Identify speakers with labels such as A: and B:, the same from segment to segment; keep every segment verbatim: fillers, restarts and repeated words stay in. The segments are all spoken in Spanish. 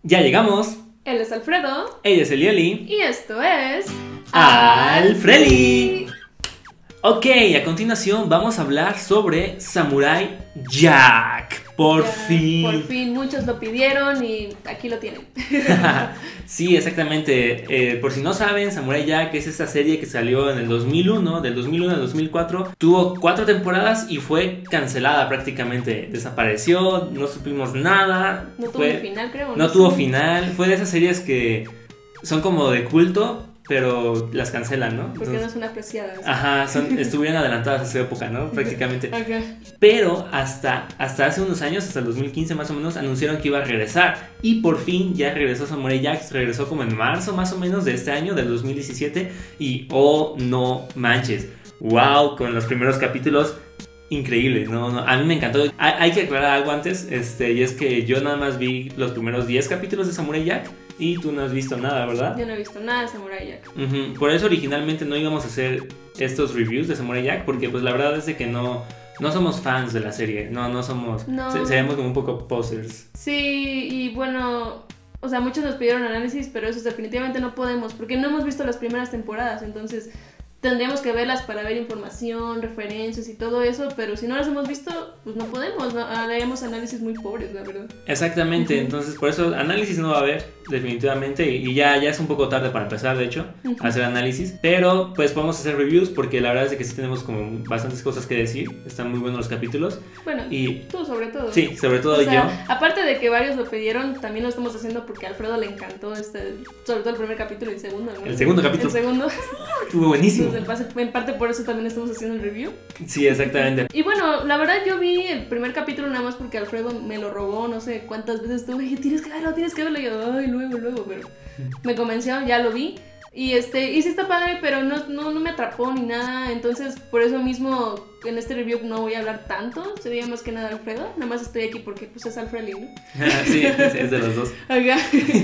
A: Ya llegamos.
B: Él es Alfredo.
A: Ella es Elieli.
B: Y esto es...
A: Alfreli. Ok, a continuación vamos a hablar sobre Samurai Jack. Por
B: Ya,
A: fin.
B: Por fin, muchos lo pidieron y aquí lo tienen.
A: Sí, exactamente. Eh, por si no saben, Samurai Jack es esta serie que salió en el dos mil uno, del dos mil uno al dos mil cuatro. Tuvo cuatro temporadas y fue cancelada prácticamente. Desapareció, no supimos nada.
B: No tuvo
A: fue,
B: final, creo.
A: No
B: sé.
A: tuvo final. Fue de esas series que son como de culto, pero las cancelan, ¿no?
B: Porque
A: Entonces,
B: no son apreciadas.
A: ajá, son, estuvieron adelantadas a su época, ¿no? Prácticamente.
B: Ajá.
A: Pero hasta, hasta hace unos años, hasta el dos mil quince más o menos, anunciaron que iba a regresar. Y por fin ya regresó Samurai Jack. Regresó como en marzo más o menos de este año, del dos mil diecisiete. Y oh, no manches. Wow, con los primeros capítulos. Increíble, no, no, a mí me encantó. Hay, hay que aclarar algo antes, este, y es que yo nada más vi los primeros diez capítulos de Samurai Jack. Y tú no has visto nada, ¿verdad?
B: Yo no he visto nada de Samurai Jack.
A: Uh-huh. Por eso originalmente no íbamos a hacer estos reviews de Samurai Jack, porque pues la verdad es de que no, no somos fans de la serie. No, no somos,
B: No.
A: se- seríamos como un poco posers.
B: Sí, y bueno, o sea, muchos nos pidieron análisis, pero eso definitivamente no podemos, porque no hemos visto las primeras temporadas, entonces tendríamos que verlas para ver información, referencias y todo eso, pero si no las hemos visto, pues no podemos, ¿no? Haremos análisis muy pobres, la verdad.
A: Exactamente, entonces por eso análisis no va a haber, definitivamente, y ya, ya es un poco tarde para empezar, de hecho,
B: Ujú.
A: a hacer análisis, pero pues podemos hacer reviews porque la verdad es de que sí tenemos como bastantes cosas que decir, están muy buenos los capítulos,
B: Bueno,
A: y
B: tú sobre todo.
A: sí, sobre todo
B: O sea,
A: yo.
B: aparte de que varios lo pidieron, también lo estamos haciendo porque a Alfredo le encantó este, sobre todo el primer capítulo y el segundo, ¿no?
A: El segundo capítulo.
B: El segundo.
A: Estuvo buenísimo.
B: Entonces, en parte- en parte por eso también estamos haciendo el review.
A: Sí, exactamente.
B: Y bueno, la verdad yo vi el primer capítulo nada más porque Alfredo me lo robó, no sé cuántas veces estuve y tienes que verlo, tienes que verlo. Y yo, ay, luego, luego, pero me convenció, ya lo vi. Y este, y sí está padre, pero no, no, no me atrapó ni nada. Entonces, por eso mismo, en este review no voy a hablar tanto. Sería más que nada Alfredo. Nada más estoy aquí porque pues es Alfredo, ¿no?
A: Sí, es, es de los dos.
B: Acá.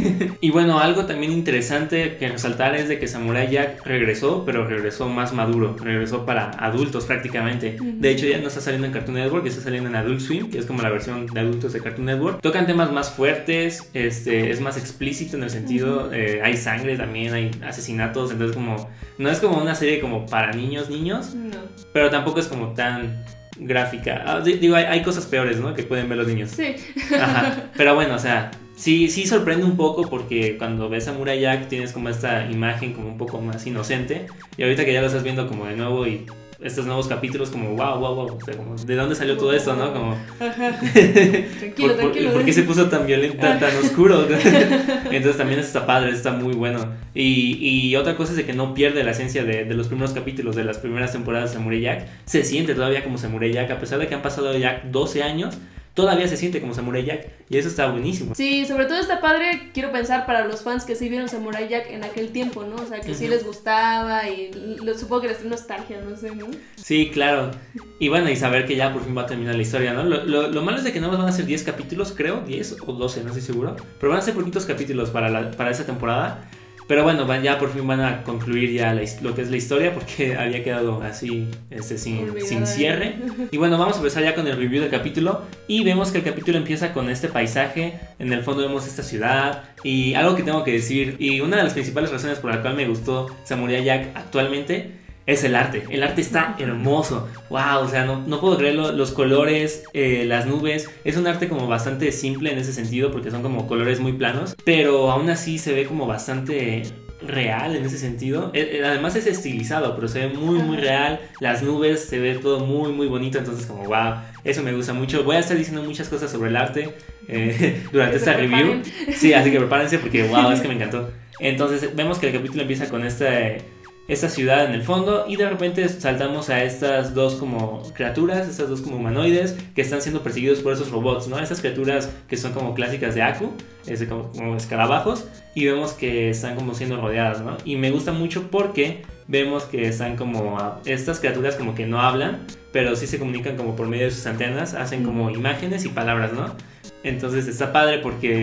A: Y bueno, algo también interesante que resaltar es de que Samurai Jack regresó, pero regresó más maduro, regresó para adultos prácticamente. De hecho ya no está saliendo en Cartoon Network, está saliendo en Adult Swim, que es como la versión de adultos de Cartoon Network. Tocan temas más fuertes, este, es más explícito en el sentido,
B: Uh-huh.
A: eh, hay sangre también, hay asesinatos, entonces como, no es como una serie como para niños, niños,
B: No.
A: pero tampoco es como tan gráfica. Ah, di- digo, hay, hay cosas peores, ¿no? Que pueden ver los niños.
B: Sí.
A: Ajá, pero bueno, o sea, sí, sí sorprende un poco porque cuando ves a Samurai Jack tienes como esta imagen como un poco más inocente y ahorita que ya lo estás viendo como de nuevo y estos nuevos capítulos como wow, wow, wow, o sea, como ¿de dónde salió todo esto, no? Como
B: Ajá. Tranquilo,
A: ¿por, por-
B: tranquilo.
A: ¿por qué se puso tan violento, tan, tan oscuro? Entonces también está padre, está muy bueno. Y, y otra cosa es de que no pierde la esencia de, de los primeros capítulos, de las primeras temporadas de Samurai Jack. Se siente todavía como Samurai Jack, a pesar de que han pasado ya doce años, todavía se siente como Samurai Jack y eso está buenísimo.
B: Sí, sobre todo está padre, quiero pensar para los fans que sí vieron Samurai Jack en aquel tiempo, ¿no? O sea, que sí
A: Ujú.
B: les gustaba y lo, supongo que les trae nostalgia, no sé, ¿no?
A: Sí, claro. Y bueno, y saber que ya por fin va a terminar la historia, ¿no? Lo, lo, lo malo es de que nada más van a ser diez capítulos, creo, diez o doce, no estoy seguro. Pero van a ser poquitos capítulos para, la, para esa temporada. Pero bueno, van, ya por fin van a concluir ya la his- lo que es la historia porque había quedado así, este, sin,
B: Olvidada.
A: sin cierre. Y bueno, vamos a empezar ya con el review del capítulo. Y vemos que el capítulo empieza con este paisaje. En el fondo vemos esta ciudad. Y algo que tengo que decir, y una de las principales razones por la cual me gustó Samurai Jack actualmente, es el arte. El arte está hermoso. Wow, o sea, no, no puedo creerlo. Los colores, eh, las nubes. Es un arte como bastante simple en ese sentido porque son como colores muy planos. Pero aún así se ve como bastante real en ese sentido. Eh, eh, además es estilizado, pero se ve muy muy real. Las nubes, se ve todo muy muy bonito. Entonces como wow, eso me gusta mucho. Voy a estar diciendo muchas cosas sobre el arte eh, durante
B: Que se
A: esta review.
B: preparen.
A: Sí, así que prepárense porque wow, es que me encantó. Entonces vemos que el capítulo empieza con este... esta ciudad en el fondo y de repente saltamos a estas dos como criaturas, estas dos como humanoides que están siendo perseguidos por esos robots, ¿no? Estas criaturas que son como clásicas de Aku, es como, como escarabajos y vemos que están como siendo rodeadas, ¿no? Y me gusta mucho porque vemos que están como, a, estas criaturas como que no hablan, pero sí se comunican como por medio de sus antenas, hacen como imágenes y palabras, ¿no? Entonces está padre porque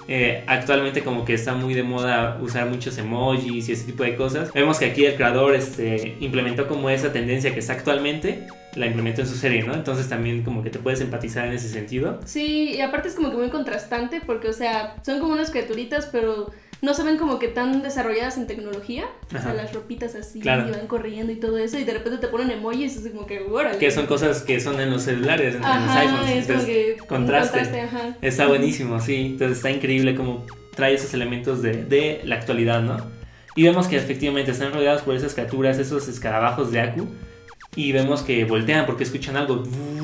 A: Eh, actualmente como que está muy de moda usar muchos emojis y ese tipo de cosas. Vemos que aquí el creador este, implementó como esa tendencia que está actualmente, la implementó en su serie, ¿no? Entonces también como que te puedes empatizar en ese sentido.
B: Sí, y aparte es como que muy contrastante porque, o sea, son como unas criaturitas, pero no se ven como que tan desarrolladas en tecnología. Ajá. O sea, las ropitas así, claro. Y van corriendo y todo eso, y de repente te ponen emojis, es como que, órale.
A: Que son cosas que son en los celulares, en,
B: ajá,
A: en los iPhones.
B: Es como que
A: contraste.
B: contraste ajá.
A: Está buenísimo, sí. Entonces está increíble como trae esos elementos de, de la actualidad, ¿no? Y vemos que efectivamente están rodeados por esas criaturas, esos escarabajos de Aku. Y vemos que voltean porque escuchan algo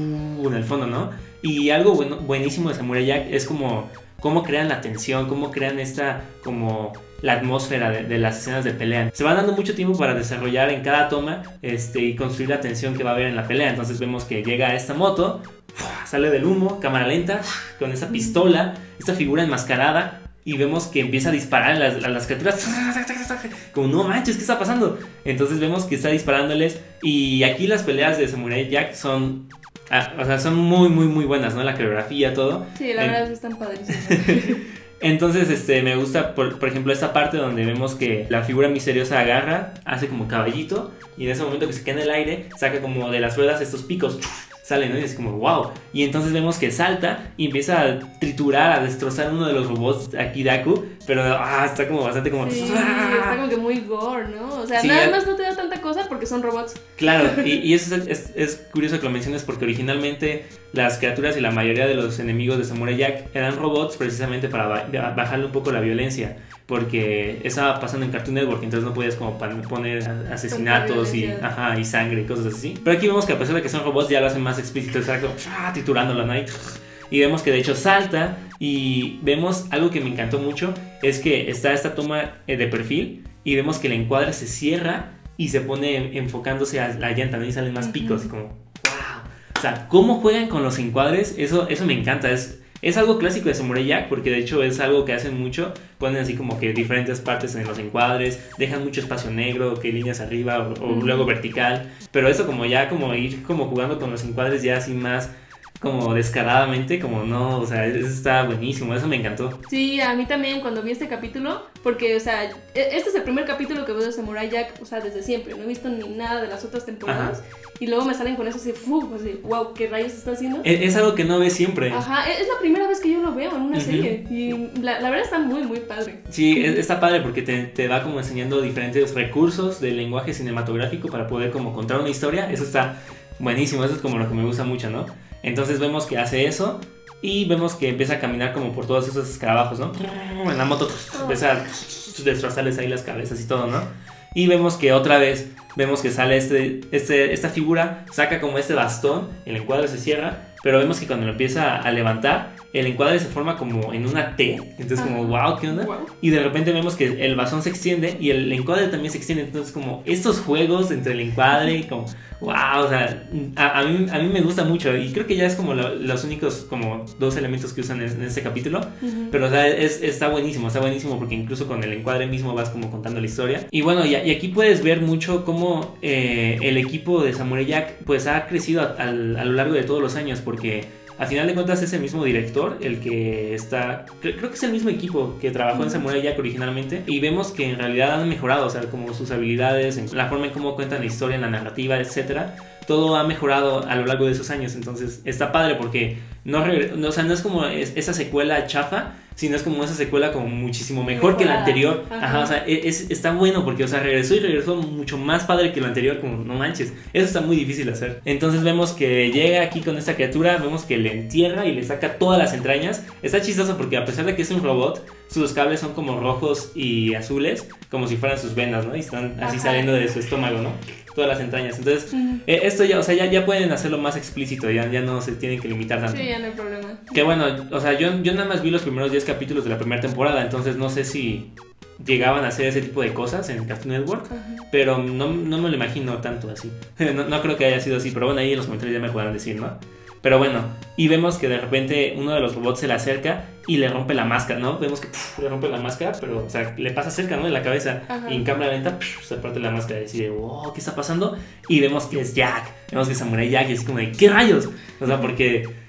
A: en el fondo, ¿no? Y algo bueno, buenísimo de Samurai Jack es como cómo crean la tensión, cómo crean esta como la atmósfera de, de las escenas de pelea. Se va dando mucho tiempo para desarrollar en cada toma este, y construir la tensión que va a haber en la pelea. Entonces vemos que llega esta moto, sale del humo, cámara lenta, con esa pistola, esta figura enmascarada. Y vemos que empieza a disparar a las, a las criaturas. Como, no manches, ¿qué está pasando? Entonces vemos que está disparándoles. Y aquí las peleas de Samurai Jack son... Ah, o sea, son muy, muy, muy buenas, ¿no? La coreografía, todo.
B: Sí, la verdad, en... están padrísimas.
A: Entonces, este, me gusta, por, por ejemplo, esta parte donde vemos que la figura misteriosa agarra, hace como caballito. Y en ese momento que se queda en el aire, saca como de las ruedas estos picos. Salen, ¿no? Y es como wow. Y entonces vemos que salta y empieza a triturar, a destrozar uno de los robots aquí de Aku. Pero ah, está como bastante como...
B: Sí, ¡ah! Está como que muy gore, ¿no? O sea, sí, nada ya... más no te da tanta cosa porque son robots.
A: Claro, y, y eso es, es, es curioso que lo menciones porque originalmente las criaturas y la mayoría de los enemigos de Samurai Jack eran robots precisamente para ba- bajarle un poco la violencia. Porque estaba pasando en Cartoon Network, entonces no podías como poner asesinatos y, ajá, y sangre y cosas así. Pero aquí vemos que a pesar de que son robots ya lo hacen más explícito, está como triturándolo, ¿no? Y vemos que de hecho salta y vemos algo que me encantó mucho, es que está esta toma de perfil y vemos que el encuadre se cierra y se pone enfocándose a la llanta, ¿no? Y salen más picos, y como wow. O sea, cómo juegan con los encuadres, eso, eso me encanta, es... Es algo clásico de Samurai Jack porque de hecho es algo que hacen mucho. Ponen así como que diferentes partes en los encuadres, dejan mucho espacio negro, que líneas arriba o, o luego vertical. Pero eso como ya como ir como jugando con los encuadres ya así más como descaradamente, como no, o sea, eso está buenísimo, eso me encantó.
B: Sí, a mí también cuando vi este capítulo, porque, o sea, este es el primer capítulo que veo de Samurai Jack, o sea, desde siempre, no he visto ni nada de las otras temporadas. Ajá. Y luego me salen con eso así, ¡fu! Así, wow, ¿qué rayos está haciendo?
A: Es, es algo que no ves siempre.
B: Ajá, es la primera vez que yo lo veo en una uh-huh. serie. Y la, la verdad está muy, muy padre.
A: Sí, está padre porque te, te va como enseñando diferentes recursos del lenguaje cinematográfico para poder como contar una historia. Eso está buenísimo, eso es como lo que me gusta mucho, ¿no? Entonces vemos que hace eso y vemos que empieza a caminar como por todos esos escarabajos, ¿no? En la moto oh. empieza a destrozarles ahí las cabezas y todo, ¿no? Y vemos que otra vez, vemos que sale este, este, esta figura, saca como este bastón, el encuadre se cierra, pero vemos que cuando lo empieza a levantar, el encuadre se forma como en una T, entonces como wow, ¿qué onda? Wow. Y de repente vemos que el bastón se extiende y el encuadre también se extiende, entonces como estos juegos entre el encuadre y como wow, o sea, a, a, mí, a mí me gusta mucho y creo que ya es como lo, los únicos como dos elementos que usan en, en este capítulo, uh-huh. pero o sea, es, está buenísimo, está buenísimo porque incluso con el encuadre mismo vas como contando la historia. Y bueno, y, y aquí puedes ver mucho cómo eh, el equipo de Samurai Jack pues ha crecido a, a, a lo largo de todos los años porque... A final de cuentas es el mismo director, el que está... Creo que es el mismo equipo que trabajó en Samurai Jack originalmente. Y vemos que en realidad han mejorado, o sea, como sus habilidades, en la forma en cómo cuentan la historia, en la narrativa, etcétera. Todo ha mejorado a lo largo de esos años. Entonces está padre porque no, no, o sea, no es como es, esa secuela chafa, sino es como esa secuela como muchísimo mejor que la anterior. Ajá, Ajá o sea, es, está bueno porque, o sea, regresó y regresó mucho más padre que la anterior, como no manches. Eso está muy difícil de hacer. Entonces vemos que llega aquí con esta criatura, vemos que le entierra y le saca todas las entrañas. Está chistoso porque a pesar de que es un robot, sus cables son como rojos y azules, como si fueran sus venas, ¿no? Y están así Ajá. saliendo de su estómago, ¿no? Todas las entrañas. Entonces, uh-huh. eh, esto ya, o sea, ya, ya pueden hacerlo más explícito, ya, ya no se tienen que limitar tanto.
B: Sí, ya no hay problema.
A: Que bueno, o sea, yo, yo nada más vi los primeros diez capítulos de la primera temporada, entonces no sé si llegaban a hacer ese tipo de cosas en Cartoon Network, uh-huh. pero no, no me lo imagino tanto así. no, no creo que haya sido así, pero bueno, ahí en los comentarios ya me podrán decir, ¿no? Pero bueno, y vemos que de repente uno de los robots se le acerca y le rompe la máscara, ¿no? Vemos que puf, le rompe la máscara, pero, o sea, le pasa cerca, ¿no? En la cabeza. Ajá. Y en cámara lenta puf, se parte la máscara y dice, wow, ¿qué está pasando? Y vemos que es Jack, vemos que es Samurai Jack y es como de, ¿qué rayos? O sea, porque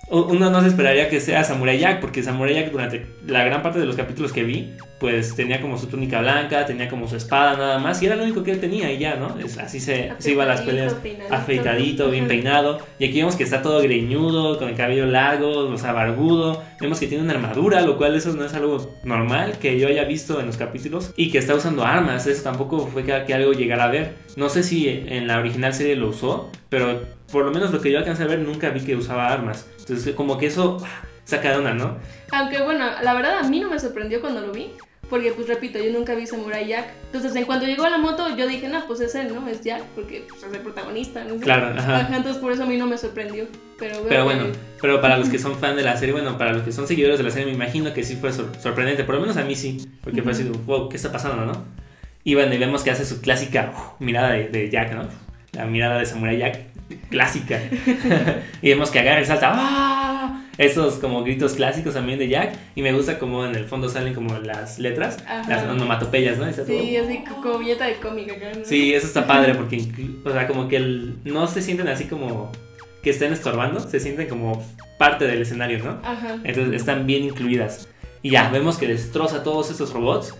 A: uno no se esperaría que sea Samurai Jack, porque Samurai Jack durante la gran parte de los capítulos que vi, pues tenía como su túnica blanca, tenía como su espada nada más, y era lo único que él tenía y ya, ¿no? Es, así se, se iba a las peleas, peinadito. afeitadito, bien peinado, y aquí vemos que está todo greñudo, con el cabello largo, o sea, barbudo, vemos que tiene una armadura, lo cual eso no es algo normal que yo haya visto en los capítulos, y que está usando armas, eso tampoco fue que, que algo llegara a ver, no sé si en la original serie lo usó, pero por lo menos lo que yo alcancé a ver nunca vi que usaba armas, entonces como que eso saca de onda, ¿no?
B: Aunque bueno, la verdad a mí no me sorprendió cuando lo vi, porque pues repito, yo nunca vi Samurai Jack, entonces en cuanto llegó a la moto yo dije, no, pues es él, ¿no? Es Jack, porque pues, es el protagonista, ¿no?
A: Claro, ajá.
B: Ajá, entonces por eso a mí no me sorprendió, pero bueno.
A: Pero bueno, pero para los que son fan de la serie, bueno, para los que son seguidores de la serie me imagino que sí fue sor- sorprendente, por lo menos a mí sí, porque uh-huh. fue así, wow, ¿qué está pasando, no? Y bueno, y vemos que hace su clásica uh, mirada de, de Jack, ¿no? La mirada de Samurai Jack, clásica. Y vemos que agarra y salta, ¡ah! Esos como gritos clásicos también de Jack. Y me gusta como en el fondo salen como las letras, ajá. las onomatopeyas, ¿no?
B: Está sí, todo... así como viñeta de cómic acá, ¿no?
A: Sí, eso está padre porque, o sea, como que el, no se sienten así como que estén estorbando, se sienten como parte del escenario, ¿no? Ajá. Entonces están bien incluidas. Y ya, vemos que destroza todos estos robots.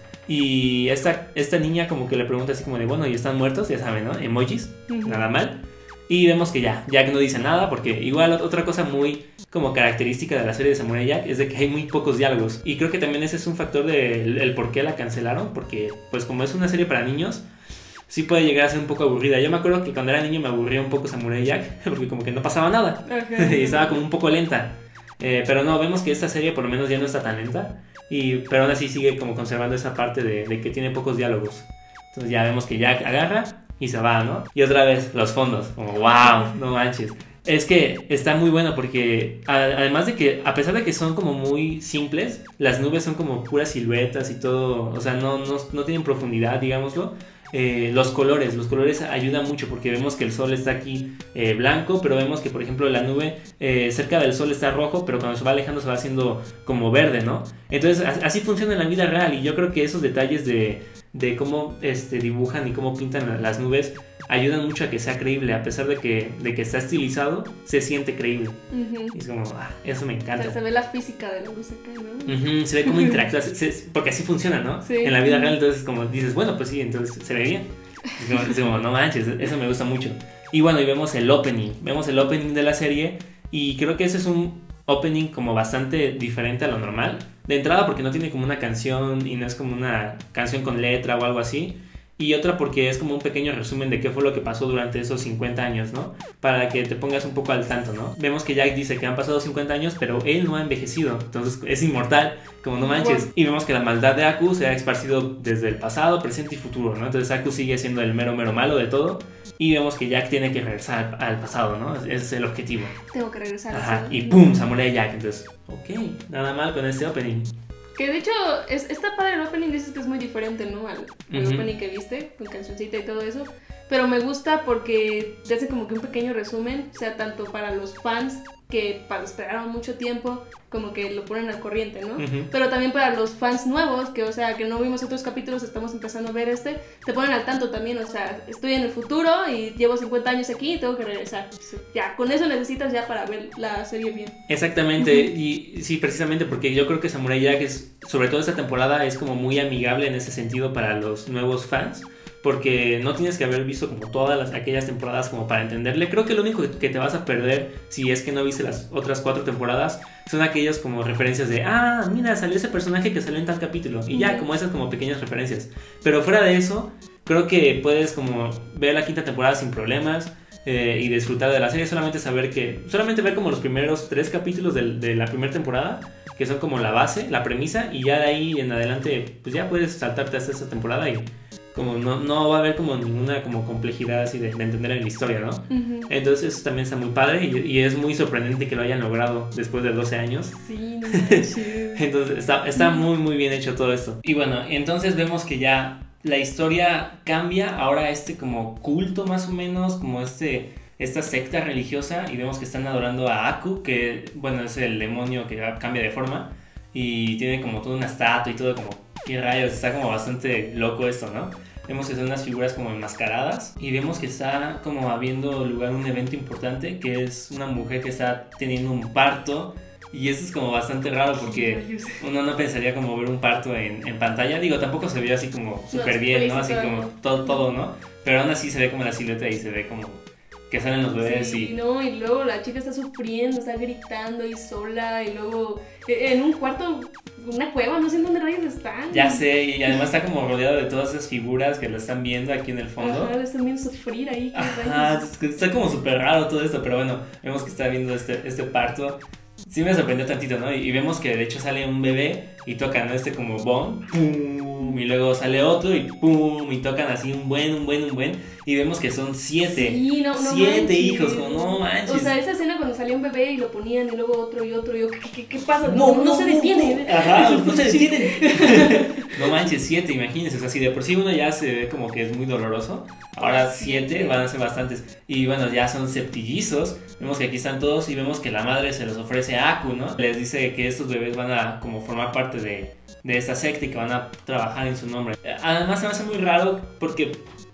A: Y esta, esta niña como que le pregunta así como de, bueno, ¿y están muertos? Ya saben, ¿no? Emojis, uh-huh. nada mal. Y vemos que ya, Jack no dice nada, porque igual otra cosa muy como característica de la serie de Samurai Jack es de que hay muy pocos diálogos. Y creo que también ese es un factor del el por qué la cancelaron, porque pues como es una serie para niños, sí puede llegar a ser un poco aburrida. Yo me acuerdo que cuando era niño me aburría un poco Samurai Jack, porque como que no pasaba nada, okay. y estaba como un poco lenta. Eh, pero no, vemos que esta serie por lo menos ya no está tan lenta, y, pero aún así sigue como conservando esa parte de, de que tiene pocos diálogos. Entonces ya vemos que Jack agarra y se va, ¿no? Y otra vez los fondos, como wow, no manches. Es que está muy bueno porque a, además de que a pesar de que son como muy simples, las nubes son como puras siluetas y todo, o sea, no, no, no tienen profundidad, digámoslo. Eh, los colores, los colores ayudan mucho porque vemos que el sol está aquí eh, blanco, pero vemos que por ejemplo la nube eh, cerca del sol está rojo, pero cuando se va alejando se va haciendo como verde, ¿no? Entonces así funciona en la vida real y yo creo que esos detalles de, de cómo este, dibujan y cómo pintan las nubes ayudan mucho a que sea creíble, a pesar de que, de que está estilizado, se siente creíble. Uh-huh. Y es como, ah, eso me encanta.
B: O sea, se ve la física de la luz acá, ¿no?
A: Uh-huh, se ve cómo interactúa, se, se, porque así funciona, ¿no? Sí. En la vida real, entonces como dices, bueno, pues sí, entonces se ve bien. Es como, es como, no manches, eso me gusta mucho. Y bueno, y vemos el opening, vemos el opening de la serie y creo que ese es un opening como bastante diferente a lo normal. De entrada porque no tiene como una canción y no es como una canción con letra o algo así. Y otra porque es como un pequeño resumen de qué fue lo que pasó durante esos cincuenta años, ¿no? Para que te pongas un poco al tanto, ¿no? Vemos que Jack dice que han pasado cincuenta años, pero él no ha envejecido, entonces es inmortal, como no manches. Y vemos que la maldad de Aku se ha esparcido desde el pasado, presente y futuro, ¿no? Entonces Aku sigue siendo el mero mero malo de todo. Y vemos que Jack tiene que regresar al pasado, ¿no? Ese es el objetivo.
B: Tengo que regresar.
A: Ajá, y ¡pum! Samurai Jack. Entonces, ok, nada mal con este opening.
B: Que de hecho, es, está padre el opening, dices que es muy diferente, ¿no? Al, al uh-huh. opening que viste, con cancioncita y todo eso. Pero me gusta porque te hace como que un pequeño resumen, o sea, tanto para los fans que para esperaron mucho tiempo, como que lo ponen al corriente, ¿no? Uh-huh. Pero también para los fans nuevos, que o sea, que no vimos otros capítulos, estamos empezando a ver este, te ponen al tanto también, o sea, estoy en el futuro y llevo cincuenta años aquí y tengo que regresar. Ya, con eso necesitas ya para ver la serie bien.
A: Exactamente, uh-huh. y sí, precisamente porque yo creo que Samurai Jack es, sobre todo esta temporada, es como muy amigable en ese sentido para los nuevos fans. Porque no tienes que haber visto como todas las, aquellas temporadas como para entenderle. Creo que lo único que te vas a perder si es que no viste las otras cuatro temporadas son aquellas como referencias de ah, mira, salió ese personaje que salió en tal capítulo. Y ya, como esas como pequeñas referencias. Pero fuera de eso, creo que puedes como ver la quinta temporada sin problemas eh, y disfrutar de la serie. Solamente saber que, solamente ver como los primeros tres capítulos de, de la primera temporada, que son como la base, la premisa. Y ya de ahí en adelante, pues ya puedes saltarte hasta esta temporada y como no, no va a haber como ninguna como complejidad así de, de entender en la historia, ¿no? Uh-huh. Entonces eso también está muy padre y, y es muy sorprendente que lo hayan logrado después de doce años.
B: Sí, no manches.
A: Entonces está, está muy muy bien hecho todo esto. Y bueno, entonces vemos que ya la historia cambia ahora a este como culto más o menos, como este, esta secta religiosa, y vemos que están adorando a Aku, que bueno, es el demonio que cambia de forma y tiene como toda una estatua y todo como... ¿Qué rayos? Está como bastante loco esto, ¿no? vemos que son unas figuras como enmascaradas y vemos que está como habiendo lugar un evento importante, que es una mujer que está teniendo un parto. Y eso es como bastante raro porque uno no pensaría como ver un parto en, en pantalla. Digo, tampoco se ve así como súper bien, ¿no? Así como todo, todo, ¿no? Pero aún así se ve como la silueta y se ve como que salen los bebés.
B: Sí,
A: y...
B: no, y luego la chica está sufriendo, está gritando ahí sola y luego en un cuarto, una cueva, no sé en dónde rayos están.
A: Ya sé, y además está como rodeado de todas esas figuras que lo están viendo aquí en el fondo.
B: Ajá, están viendo sufrir ahí.
A: Ajá, está como súper raro todo esto, pero bueno, vemos que está viendo este, este parto. Sí me sorprendió tantito, ¿no? Y, y vemos que de hecho sale un bebé y tocan, ¿no? Este como bong, pum, y luego sale otro y pum, y tocan así un buen, un buen, un buen, y vemos que son siete,
B: sí, no, no
A: siete
B: manches.
A: hijos, como no manches.
B: O sea, esa escena cuando salía un bebé y lo ponían y luego otro y otro, y yo, ¿qué, qué, qué pasa? No, no, no, no se detiene.
A: Ajá, no se detiene. No manches, siete, imagínense, o sea, si de por sí uno ya se ve como que es muy doloroso, ahora siete van a ser bastantes. Y bueno, ya son septillizos, vemos que aquí están todos y vemos que la madre se los ofrece a Aku, ¿no? Les dice que estos bebés van a como formar parte de, de esta secta y que van a trabajar en su nombre. Además se me hace muy raro porque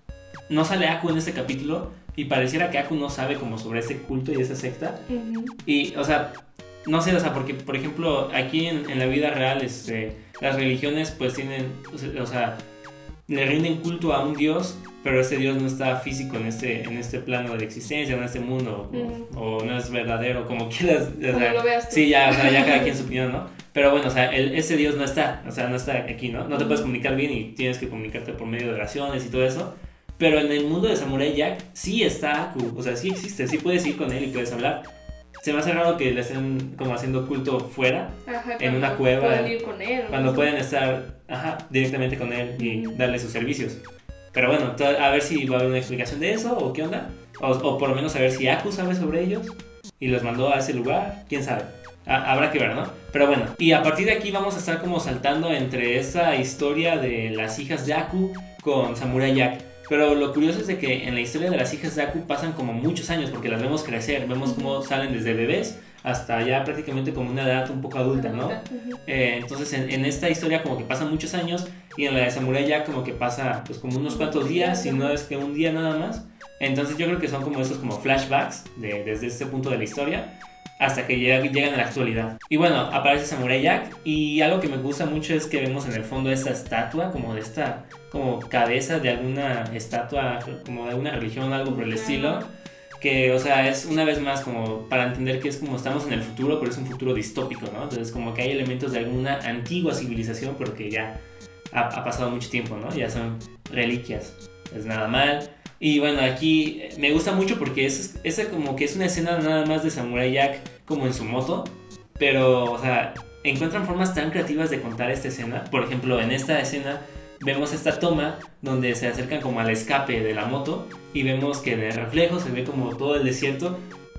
A: no sale Aku en este capítulo y pareciera que Aku no sabe como sobre este culto y esa secta. Uh-huh. Y, o sea, no sé, o sea, porque, por ejemplo, aquí en, en la vida real, este, las religiones pues tienen, o sea, le rinden culto a un dios, pero ese dios no está físico en este, en este plano de existencia, en este mundo, uh-huh. o, o no es verdadero, como quieras. O sea,
B: como lo veas tú.
A: Sí, ya, o sea, ya cada quien su opinión, ¿no? Pero bueno, o sea, el, ese dios no está, o sea, no está aquí, ¿no? No te puedes comunicar bien y tienes que comunicarte por medio de oraciones y todo eso. Pero en el mundo de Samurai Jack sí está Aku, o sea, sí existe, sí puedes ir con él y puedes hablar. Se me hace raro que le estén como haciendo culto fuera,
B: ajá,
A: en una cueva.
B: Pueden ir con él.
A: Cuando no pueden estar ajá, directamente con él y uh-huh. darle sus servicios. Pero bueno, a ver si va a haber una explicación de eso o qué onda. O, o por lo menos a ver si Aku sabe sobre ellos y los mandó a ese lugar, quién sabe. A, habrá que ver, ¿no? Pero bueno, y a partir de aquí vamos a estar como saltando entre esa historia de las hijas de Aku con Samurai Jack. Pero lo curioso es de que en la historia de las hijas de Aku pasan como muchos años porque las vemos crecer, vemos cómo salen desde bebés hasta ya prácticamente como una edad un poco adulta, ¿no? Eh, entonces en, en esta historia como que pasan muchos años y en la de Samurai Jack como que pasa pues como unos cuantos días, si no es que un día nada más. Entonces yo creo que son como esos como flashbacks de, desde este punto de la historia hasta que lleg- llegan a la actualidad. Y bueno, aparece Samurai Jack y algo que me gusta mucho es que vemos en el fondo esta estatua como de esta como cabeza de alguna estatua como de alguna religión, algo por el estilo, que o sea es una vez más como para entender que es como estamos en el futuro, pero es un futuro distópico, ¿no? Entonces como que hay elementos de alguna antigua civilización pero que ya ha, ha pasado mucho tiempo, ¿no? Ya son reliquias, es nada mal. Y bueno, aquí me gusta mucho porque es, es como que es una escena nada más de Samurai Jack como en su moto, pero o sea, encuentran formas tan creativas de contar esta escena. Por ejemplo, en esta escena vemos esta toma donde se acercan como al escape de la moto y vemos que de reflejo se ve como todo el desierto.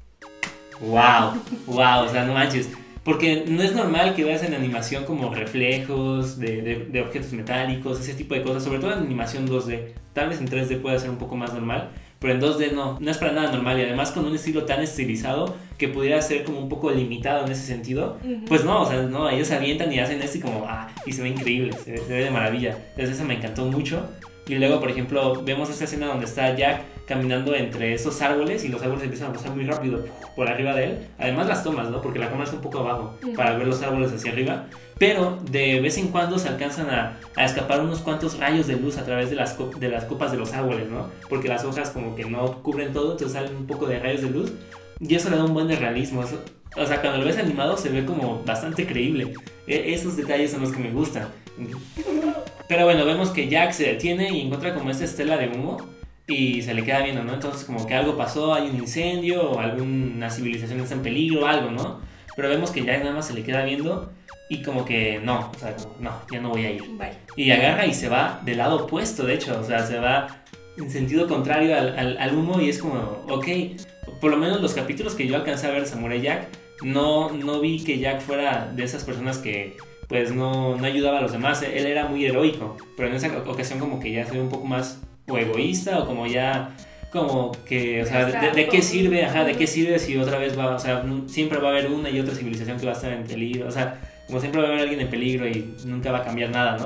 A: ¡Wow! ¡Wow! O sea, no manches. Porque no es normal que veas en animación como reflejos de, de, de objetos metálicos, ese tipo de cosas, sobre todo en animación dos D. Tal vez en tres D pueda ser un poco más normal, pero en dos D no, no es para nada normal y además con un estilo tan estilizado que pudiera ser como un poco limitado en ese sentido. Uh-huh. Pues no, o sea, no, ellos se avientan y hacen esto y como, ah, y se ve increíble, se, se ve de maravilla. Entonces eso me encantó mucho. Y luego, por ejemplo, vemos esta escena donde está Jack caminando entre esos árboles y los árboles empiezan a pasar muy rápido por arriba de él. Además las tomas, ¿no? Porque la cámara está un poco abajo uh-huh. para ver los árboles hacia arriba. Pero de vez en cuando se alcanzan a, a escapar unos cuantos rayos de luz a través de las, de las copas de los árboles, ¿no? Porque las hojas como que no cubren todo, entonces salen un poco de rayos de luz. Y eso le da un buen de realismo. Eso, o sea, cuando lo ves animado se ve como bastante creíble. E- esos detalles son los que me gustan. Pero bueno, vemos que Jack se detiene y encuentra como esta estela de humo y se le queda viendo, ¿no? Entonces como que algo pasó, hay un incendio o alguna civilización está en peligro o algo, ¿no? Pero vemos que Jack nada más se le queda viendo y como que no, o sea, como, no, ya no voy a ir.
B: Bye.
A: Y agarra y se va del lado opuesto, de hecho, o sea, se va en sentido contrario al, al, al humo y es como, ok, por lo menos los capítulos que yo alcancé a ver de Samurai Jack, no, no vi que Jack fuera de esas personas que pues no, no ayudaba a los demás, él era muy heroico, pero en esa ocasión como que ya se ve un poco más o egoísta o como ya, como que, o sea, de, de qué sirve, ajá, de qué sirve si otra vez va, o sea, siempre va a haber una y otra civilización que va a estar en peligro, o sea, como siempre va a haber alguien en peligro y nunca va a cambiar nada, ¿no?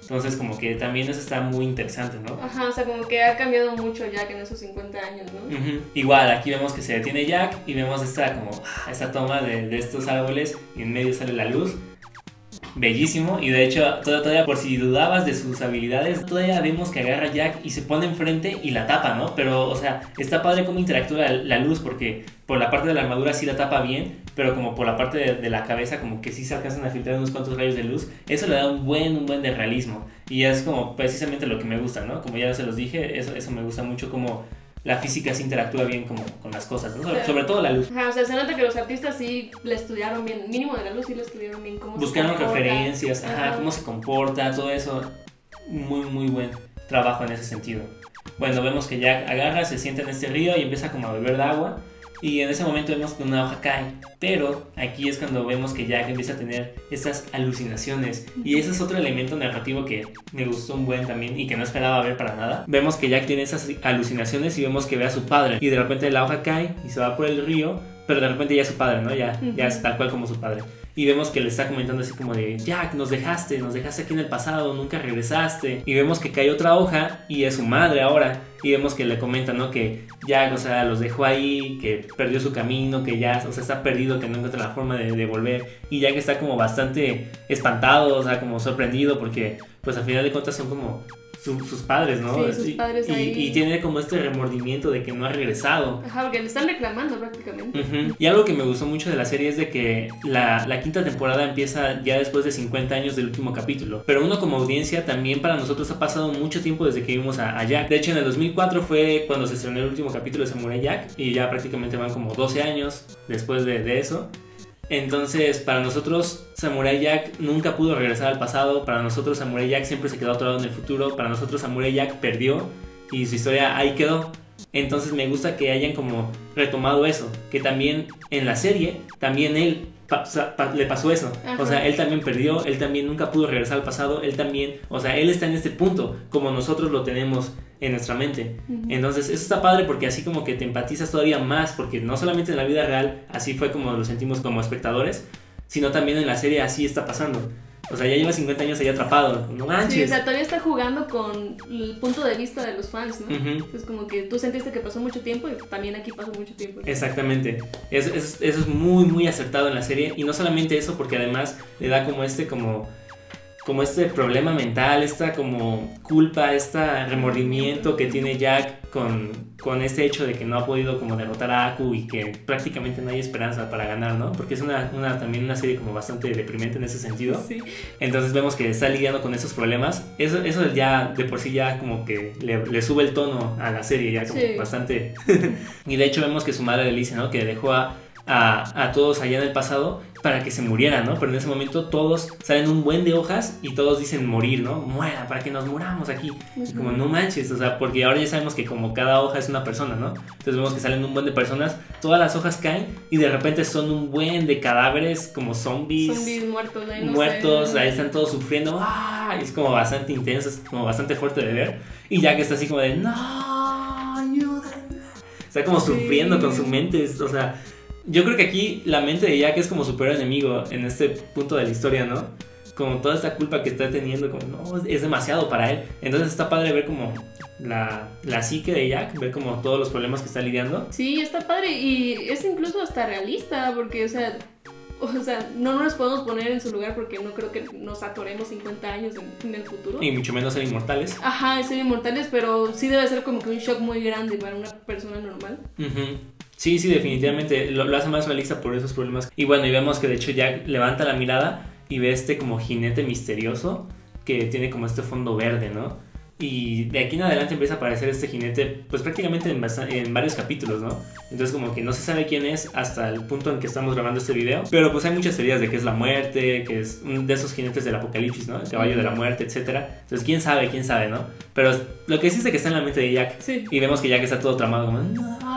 A: Entonces como que también eso está muy interesante, ¿no?
B: Ajá, o sea, como que ha cambiado mucho Jack en esos cincuenta años, ¿no?
A: Uh-huh. Igual, aquí vemos que se detiene Jack y vemos esta como esta toma de, de estos árboles y en medio sale la luz. Bellísimo, y de hecho todavía por si dudabas de sus habilidades, todavía vemos que agarra a Jack y se pone enfrente y la tapa, ¿no? Pero, o sea, está padre cómo interactúa la, la luz, porque por la parte de la armadura sí la tapa bien, pero como por la parte de, de la cabeza como que sí se alcanzan a filtrar unos cuantos rayos de luz. Eso le da un buen, un buen de realismo, y es como precisamente lo que me gusta, ¿no? Como ya se los dije, eso, eso me gusta mucho, como la física se interactúa bien como con las cosas, ¿no? Sobre, sobre todo la luz.
B: Ajá, o sea, se nota que los artistas sí le estudiaron bien, mínimo de la luz sí le estudiaron bien cómo
A: buscaron
B: se comporta.
A: referencias, ajá,
B: Ajá.
A: cómo se comporta, todo eso. Muy, muy buen trabajo en ese sentido. Bueno, vemos que Jack agarra, se sienta en este río y empieza como a beber de agua. Y en ese momento vemos que una hoja cae. Pero aquí es cuando vemos que Jack empieza a tener estas alucinaciones. Y ese es otro elemento narrativo que me gustó un buen también y que no esperaba ver para nada. Vemos que Jack tiene esas alucinaciones y vemos que ve a su padre. Y de repente la hoja cae y se va por el río. Pero de repente ya es su padre, ¿no? Ya, uh-huh. ya es tal cual como su padre. Y vemos que le está comentando así como de Jack, nos dejaste, nos dejaste aquí en el pasado, nunca regresaste. Y vemos que cae otra hoja y es su madre ahora. Y vemos que le comenta, ¿no? Que Jack, o sea, los dejó ahí, que perdió su camino, que ya, o sea, está perdido, que no encuentra la forma de, de volver. Y Jack está como bastante espantado, o sea, como sorprendido, porque pues al final de cuentas son como su, sus padres, ¿no?
B: Sí, sus padres
A: y,
B: ahí.
A: Y, y tiene como este remordimiento de que no ha regresado.
B: Ajá, porque le están reclamando prácticamente.
A: Uh-huh. Y algo que me gustó mucho de la serie es de que la, la quinta temporada empieza ya después de cincuenta años del último capítulo. Pero uno como audiencia también para nosotros ha pasado mucho tiempo desde que vimos a, a Jack. De hecho en el dos mil cuatro fue cuando se estrenó el último capítulo de Samurai Jack. Y ya prácticamente van como doce años después de, de eso. Entonces, para nosotros, Samurai Jack nunca pudo regresar al pasado. Para nosotros, Samurai Jack siempre se quedó atorado en el futuro. Para nosotros, Samurai Jack perdió y su historia ahí quedó. Entonces, me gusta que hayan como retomado eso. Que también en la serie, también él pa- pa- le pasó eso. Ajá. O sea, él también perdió, él también nunca pudo regresar al pasado. Él también, o sea, él está en este punto como nosotros lo tenemos en nuestra mente. Uh-huh. Entonces eso está padre porque así como que te empatizas todavía más, porque no solamente en la vida real así fue como lo sentimos como espectadores, sino también en la serie así está pasando. O sea, ya lleva cincuenta años ahí atrapado, no manches.
B: Sí, o sea, todavía está jugando con el punto de vista de los fans, ¿no?
A: Uh-huh.
B: Entonces como que tú sentiste que pasó mucho tiempo y también aquí pasó mucho tiempo, ¿no?
A: Exactamente, eso, eso, eso es muy muy acertado en la serie. Y no solamente eso, porque además le da como este como... como este problema mental, esta como culpa, este remordimiento que tiene Jack con, con este hecho de que no ha podido como derrotar a Aku y que prácticamente no hay esperanza para ganar, ¿no? Porque es una, una, también una serie como bastante deprimente en ese sentido.
B: Sí.
A: Entonces vemos que está lidiando con esos problemas. Eso, eso ya de por sí ya como que le, le sube el tono a la serie, ya como sí. bastante... Y de hecho vemos que su madre le dice, ¿no? Que dejó a... A, a todos allá en el pasado para que se murieran, ¿no? Pero en ese momento todos salen un buen de hojas y todos dicen morir, ¿no? Muera, para que nos muramos aquí. Uh-huh. Y como no manches, o sea, porque ahora ya sabemos que como cada hoja es una persona, ¿no? Entonces vemos que salen un buen de personas, todas las hojas caen y de repente son un buen de cadáveres como zombies.
B: Zombies muertos, ahí no
A: Muertos,
B: sé.
A: Ahí están todos sufriendo. ¡Ah! Es como bastante intenso, es como bastante fuerte de ver. Y Jack está así como de ¡no! ¡Ayúdenme! Está como sí. sufriendo con su mente, o sea... Yo creo que aquí la mente de Jack es como su peor enemigo en este punto de la historia, ¿no? Como toda esta culpa que está teniendo, como no, es demasiado para él. Entonces está padre ver como la, la psique de Jack, ver como todos los problemas que está lidiando.
B: Sí, está padre y es incluso hasta realista porque, o sea, o sea, no nos podemos poner en su lugar porque no creo que nos atoremos cincuenta años en, en el futuro.
A: Y mucho menos ser inmortales.
B: Ajá, ser inmortales, pero sí debe ser como que un shock muy grande para una persona normal.
A: Uh-huh. Sí, sí, definitivamente lo, lo hace más realista por esos problemas. Y bueno, y vemos que de hecho Jack levanta la mirada y ve este como jinete misterioso que tiene como este fondo verde, ¿no? Y de aquí en adelante empieza a aparecer este jinete pues prácticamente en, en varios capítulos, ¿no? Entonces como que no se sabe quién es hasta el punto en que estamos grabando este video. Pero pues hay muchas teorías de que es la muerte, que es uno de esos jinetes del apocalipsis, ¿no? El caballo de la muerte, etcétera. Entonces quién sabe, quién sabe, ¿no? Pero lo que sí es de que está en la mente de Jack.
B: Sí.
A: Y vemos que Jack está todo tramado como...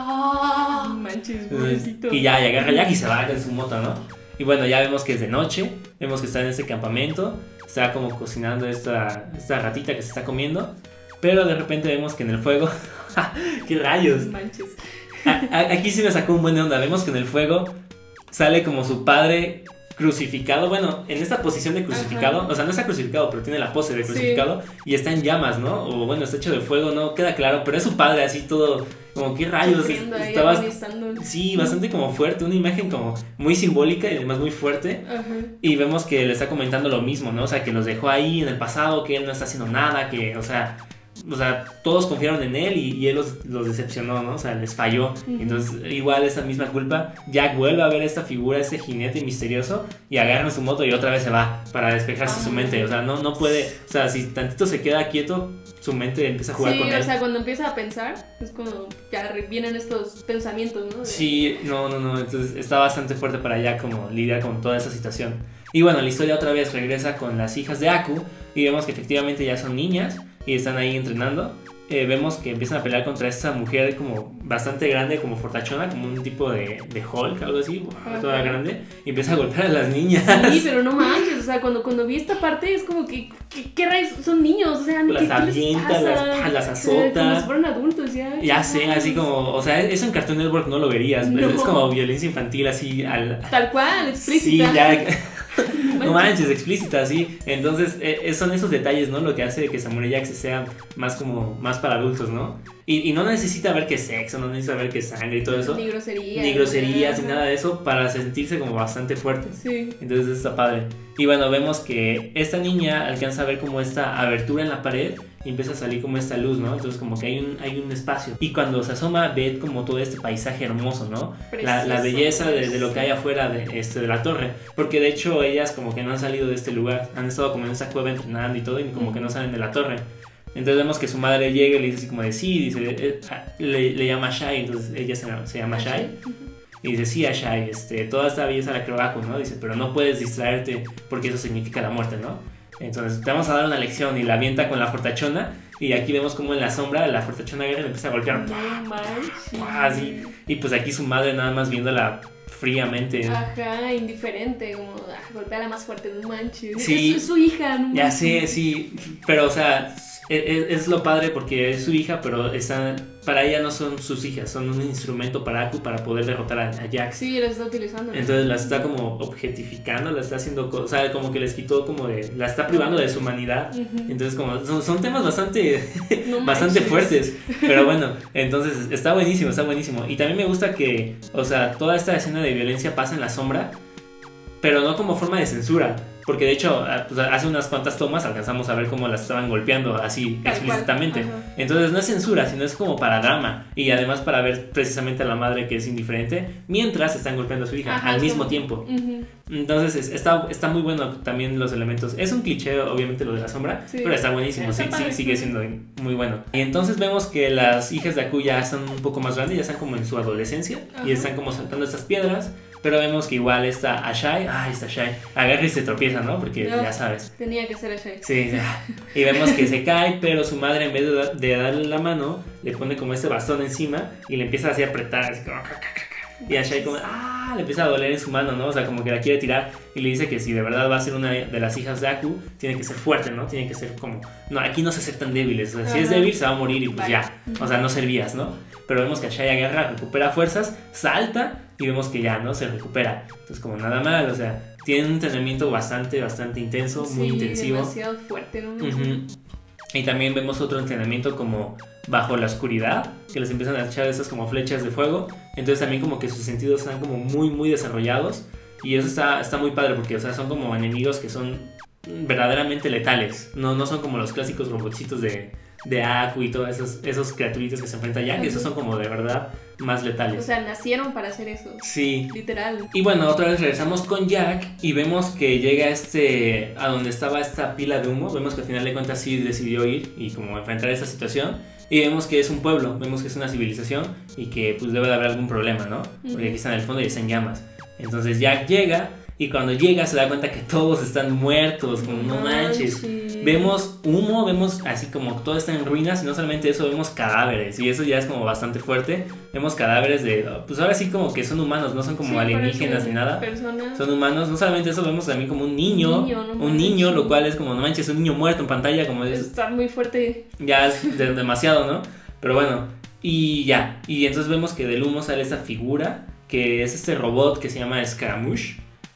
A: No
B: manches, pobrecito.
A: Y ya, y agarra Jack y se va en su moto, ¿no? Y bueno, ya vemos que es de noche, vemos que está en este campamento, está como cocinando esta, esta ratita que se está comiendo, pero de repente vemos que en el fuego, ¡qué rayos!
B: Manches.
A: A, a, aquí sí me sacó un buen de onda, vemos que en el fuego sale como su padre crucificado, bueno, en esta posición de crucificado, Ajá. o sea, no está crucificado, pero tiene la pose de crucificado, sí. y está en llamas, ¿no? O bueno, está hecho de fuego, no queda claro, pero es su padre así todo, como qué rayos, estaba, sí, bastante como fuerte, una imagen como muy simbólica y además muy fuerte, Ajá. y vemos que le está comentando lo mismo, ¿no? O sea, que los dejó ahí en el pasado, que él no está haciendo nada, que, o sea... O sea, todos confiaron en él y, y él los, los decepcionó, ¿no? O sea, les falló. Uh-huh. Entonces, igual esa misma culpa, Jack vuelve a ver esta figura, este jinete misterioso, y agarra su moto y otra vez se va para despejarse uh-huh. su mente. O sea, no, no puede, o sea, si tantito se queda quieto, su mente empieza a jugar
B: sí,
A: con él.
B: Sí, o sea, cuando empieza a pensar, es como ya vienen estos pensamientos, ¿no? De...
A: Sí, no, no, no. Entonces está bastante fuerte para Jack como lidiar con toda esa situación. Y bueno, la historia otra vez regresa con las hijas de Aku y vemos que efectivamente ya son niñas y están ahí entrenando. Eh, vemos que empiezan a pelear contra esta mujer como bastante grande, como fortachona, como un tipo de, de Hulk, algo así, wow, toda grande, y empieza a golpear a las niñas.
B: Sí, pero no manches, o sea, cuando, cuando vi esta parte es como que, ¿qué, qué rayos? Son niños, o sea,
A: las
B: ¿qué,
A: avienta,
B: ¿qué les
A: las, las azota.
B: Como si fueran adultos, ya.
A: Ya sé, así como, o sea, eso en Cartoon Network no lo verías, no. Es como violencia infantil así al...
B: Tal cual, explícita.
A: Sí, ya... No manches, explícita, sí. Entonces eh, son esos detalles, ¿no? Lo que hace que Samurai Jack sea más como más para adultos, ¿no? Y, y no necesita ver que sexo, no necesita ver que sangre y todo eso.
B: Ni groserías.
A: Ni groserías, ni nada de eso para sentirse como bastante fuerte.
B: Sí.
A: Entonces está padre. Y bueno, vemos que esta niña alcanza a ver como esta abertura en la pared y empieza a salir como esta luz, ¿no? Entonces como que hay un, hay un espacio. Y cuando se asoma ve como todo este paisaje hermoso, ¿no? La, la belleza de, de lo que hay afuera de, este, de la torre. Porque de hecho ellas como que no han salido de este lugar. Han estado como en esta cueva entrenando y todo y como que no salen de la torre. Entonces vemos que su madre llega y le dice así como de sí, dice, eh, le, le llama Shai, entonces ella se, se llama Shai. Y dice, sí, Shai, este, toda esta belleza la creo Aku, ¿no? Dice, pero no puedes distraerte porque eso significa la muerte, ¿no? Entonces te vamos a dar una lección y la avienta con la fortachona y aquí vemos como en la sombra la fortachona agarra y le empieza a golpear.
B: No
A: así. Y pues aquí su madre nada más viéndola fríamente.
B: Ajá, indiferente, como ah, golpeala más fuerte, no manches.
A: Sí,
B: es, es su hija, no manches.
A: Ya sé, sí, pero o sea... Es, es lo padre porque es su hija, pero está, para ella no son sus hijas, son un instrumento para Aku para poder derrotar a, a Jack.
B: Sí, la está utilizando.
A: Entonces la está como objetificando, la está haciendo, o sea, como que les quitó como de, la está privando de su humanidad. Uh-huh. Entonces como son, son temas bastante, no bastante fuertes, pero bueno, entonces está buenísimo, está buenísimo. Y también me gusta que, o sea, toda esta escena de violencia pasa en la sombra, pero no como forma de censura. Porque de hecho, pues hace unas cuantas tomas alcanzamos a ver cómo las estaban golpeando así Tal explícitamente. Entonces no es censura, sino es como para drama. Y además para ver precisamente a la madre que es indiferente mientras están golpeando a su hija Ajá, al mismo como... tiempo. Uh-huh. Entonces está, está muy bueno también los elementos. Es un cliché, obviamente, lo de la sombra, sí. pero está buenísimo, está sí, sí, sigue siendo muy bueno. Y entonces vemos que las hijas de Aku ya están un poco más grandes, ya están como en su adolescencia uh-huh. y están como saltando estas piedras. Pero vemos que igual está a Shai, ah, está Shai, agarra y se tropieza, ¿no? Porque no, ya sabes.
B: Tenía que ser a Shai.
A: Sí, y vemos que se cae, pero su madre en vez de, da- de darle la mano, le pone como este bastón encima y le empieza así a apretar, así como... Y a Shai como, ah, le empieza a doler en su mano, ¿no? O sea, como que la quiere tirar y le dice que si de verdad va a ser una de las hijas de Aku, tiene que ser fuerte, ¿no? Tiene que ser como, no, aquí no se ser tan débiles, o sea, si es débil se va a morir y pues vale. ya, o sea, no servías, ¿no? Pero vemos que Shai agarra, recupera fuerzas, salta y vemos que ya, ¿no? Se recupera. Entonces, como nada mal, o sea, tiene un entrenamiento bastante, bastante intenso,
B: sí,
A: muy intensivo.
B: demasiado fuerte, ¿no?
A: Uh-huh. Y también vemos otro entrenamiento como bajo la oscuridad, que les empiezan a echar esas como flechas de fuego. Entonces también como que sus sentidos están como muy, muy desarrollados. Y eso está, está muy padre porque, o sea, son como enemigos que son verdaderamente letales. No, no son como los clásicos robotcitos de... de Aku y todos esos, esos criaturitos que se enfrentan a Jack, uh-huh. esos son como de verdad más letales.
B: O sea, nacieron para hacer eso.
A: Sí.
B: Literal.
A: Y bueno, otra vez regresamos con Jack y vemos que llega este a donde estaba esta pila de humo. Vemos que al final de cuentas sí decidió ir y como enfrentar esta situación. Y vemos que es un pueblo, vemos que es una civilización y que pues debe de haber algún problema, ¿no? Porque aquí está en el fondo y está en llamas. Entonces Jack llega y cuando llega se da cuenta que todos están muertos, como no manches. Vemos humo, vemos así como todo está en ruinas y no solamente eso, vemos cadáveres y eso ya es como bastante fuerte. Vemos cadáveres de, pues ahora sí como que son humanos, no son como sí, alienígenas ni nada.
B: Personas.
A: Son humanos, no solamente eso, vemos también como un niño, un niño, no un niño lo cual es como, no manches, un niño muerto en pantalla, como es.
B: Está muy fuerte.
A: Ya es de, demasiado, ¿no? Pero bueno, y ya, y entonces vemos que del humo sale esta figura, que es este robot que se llama Scaramouche.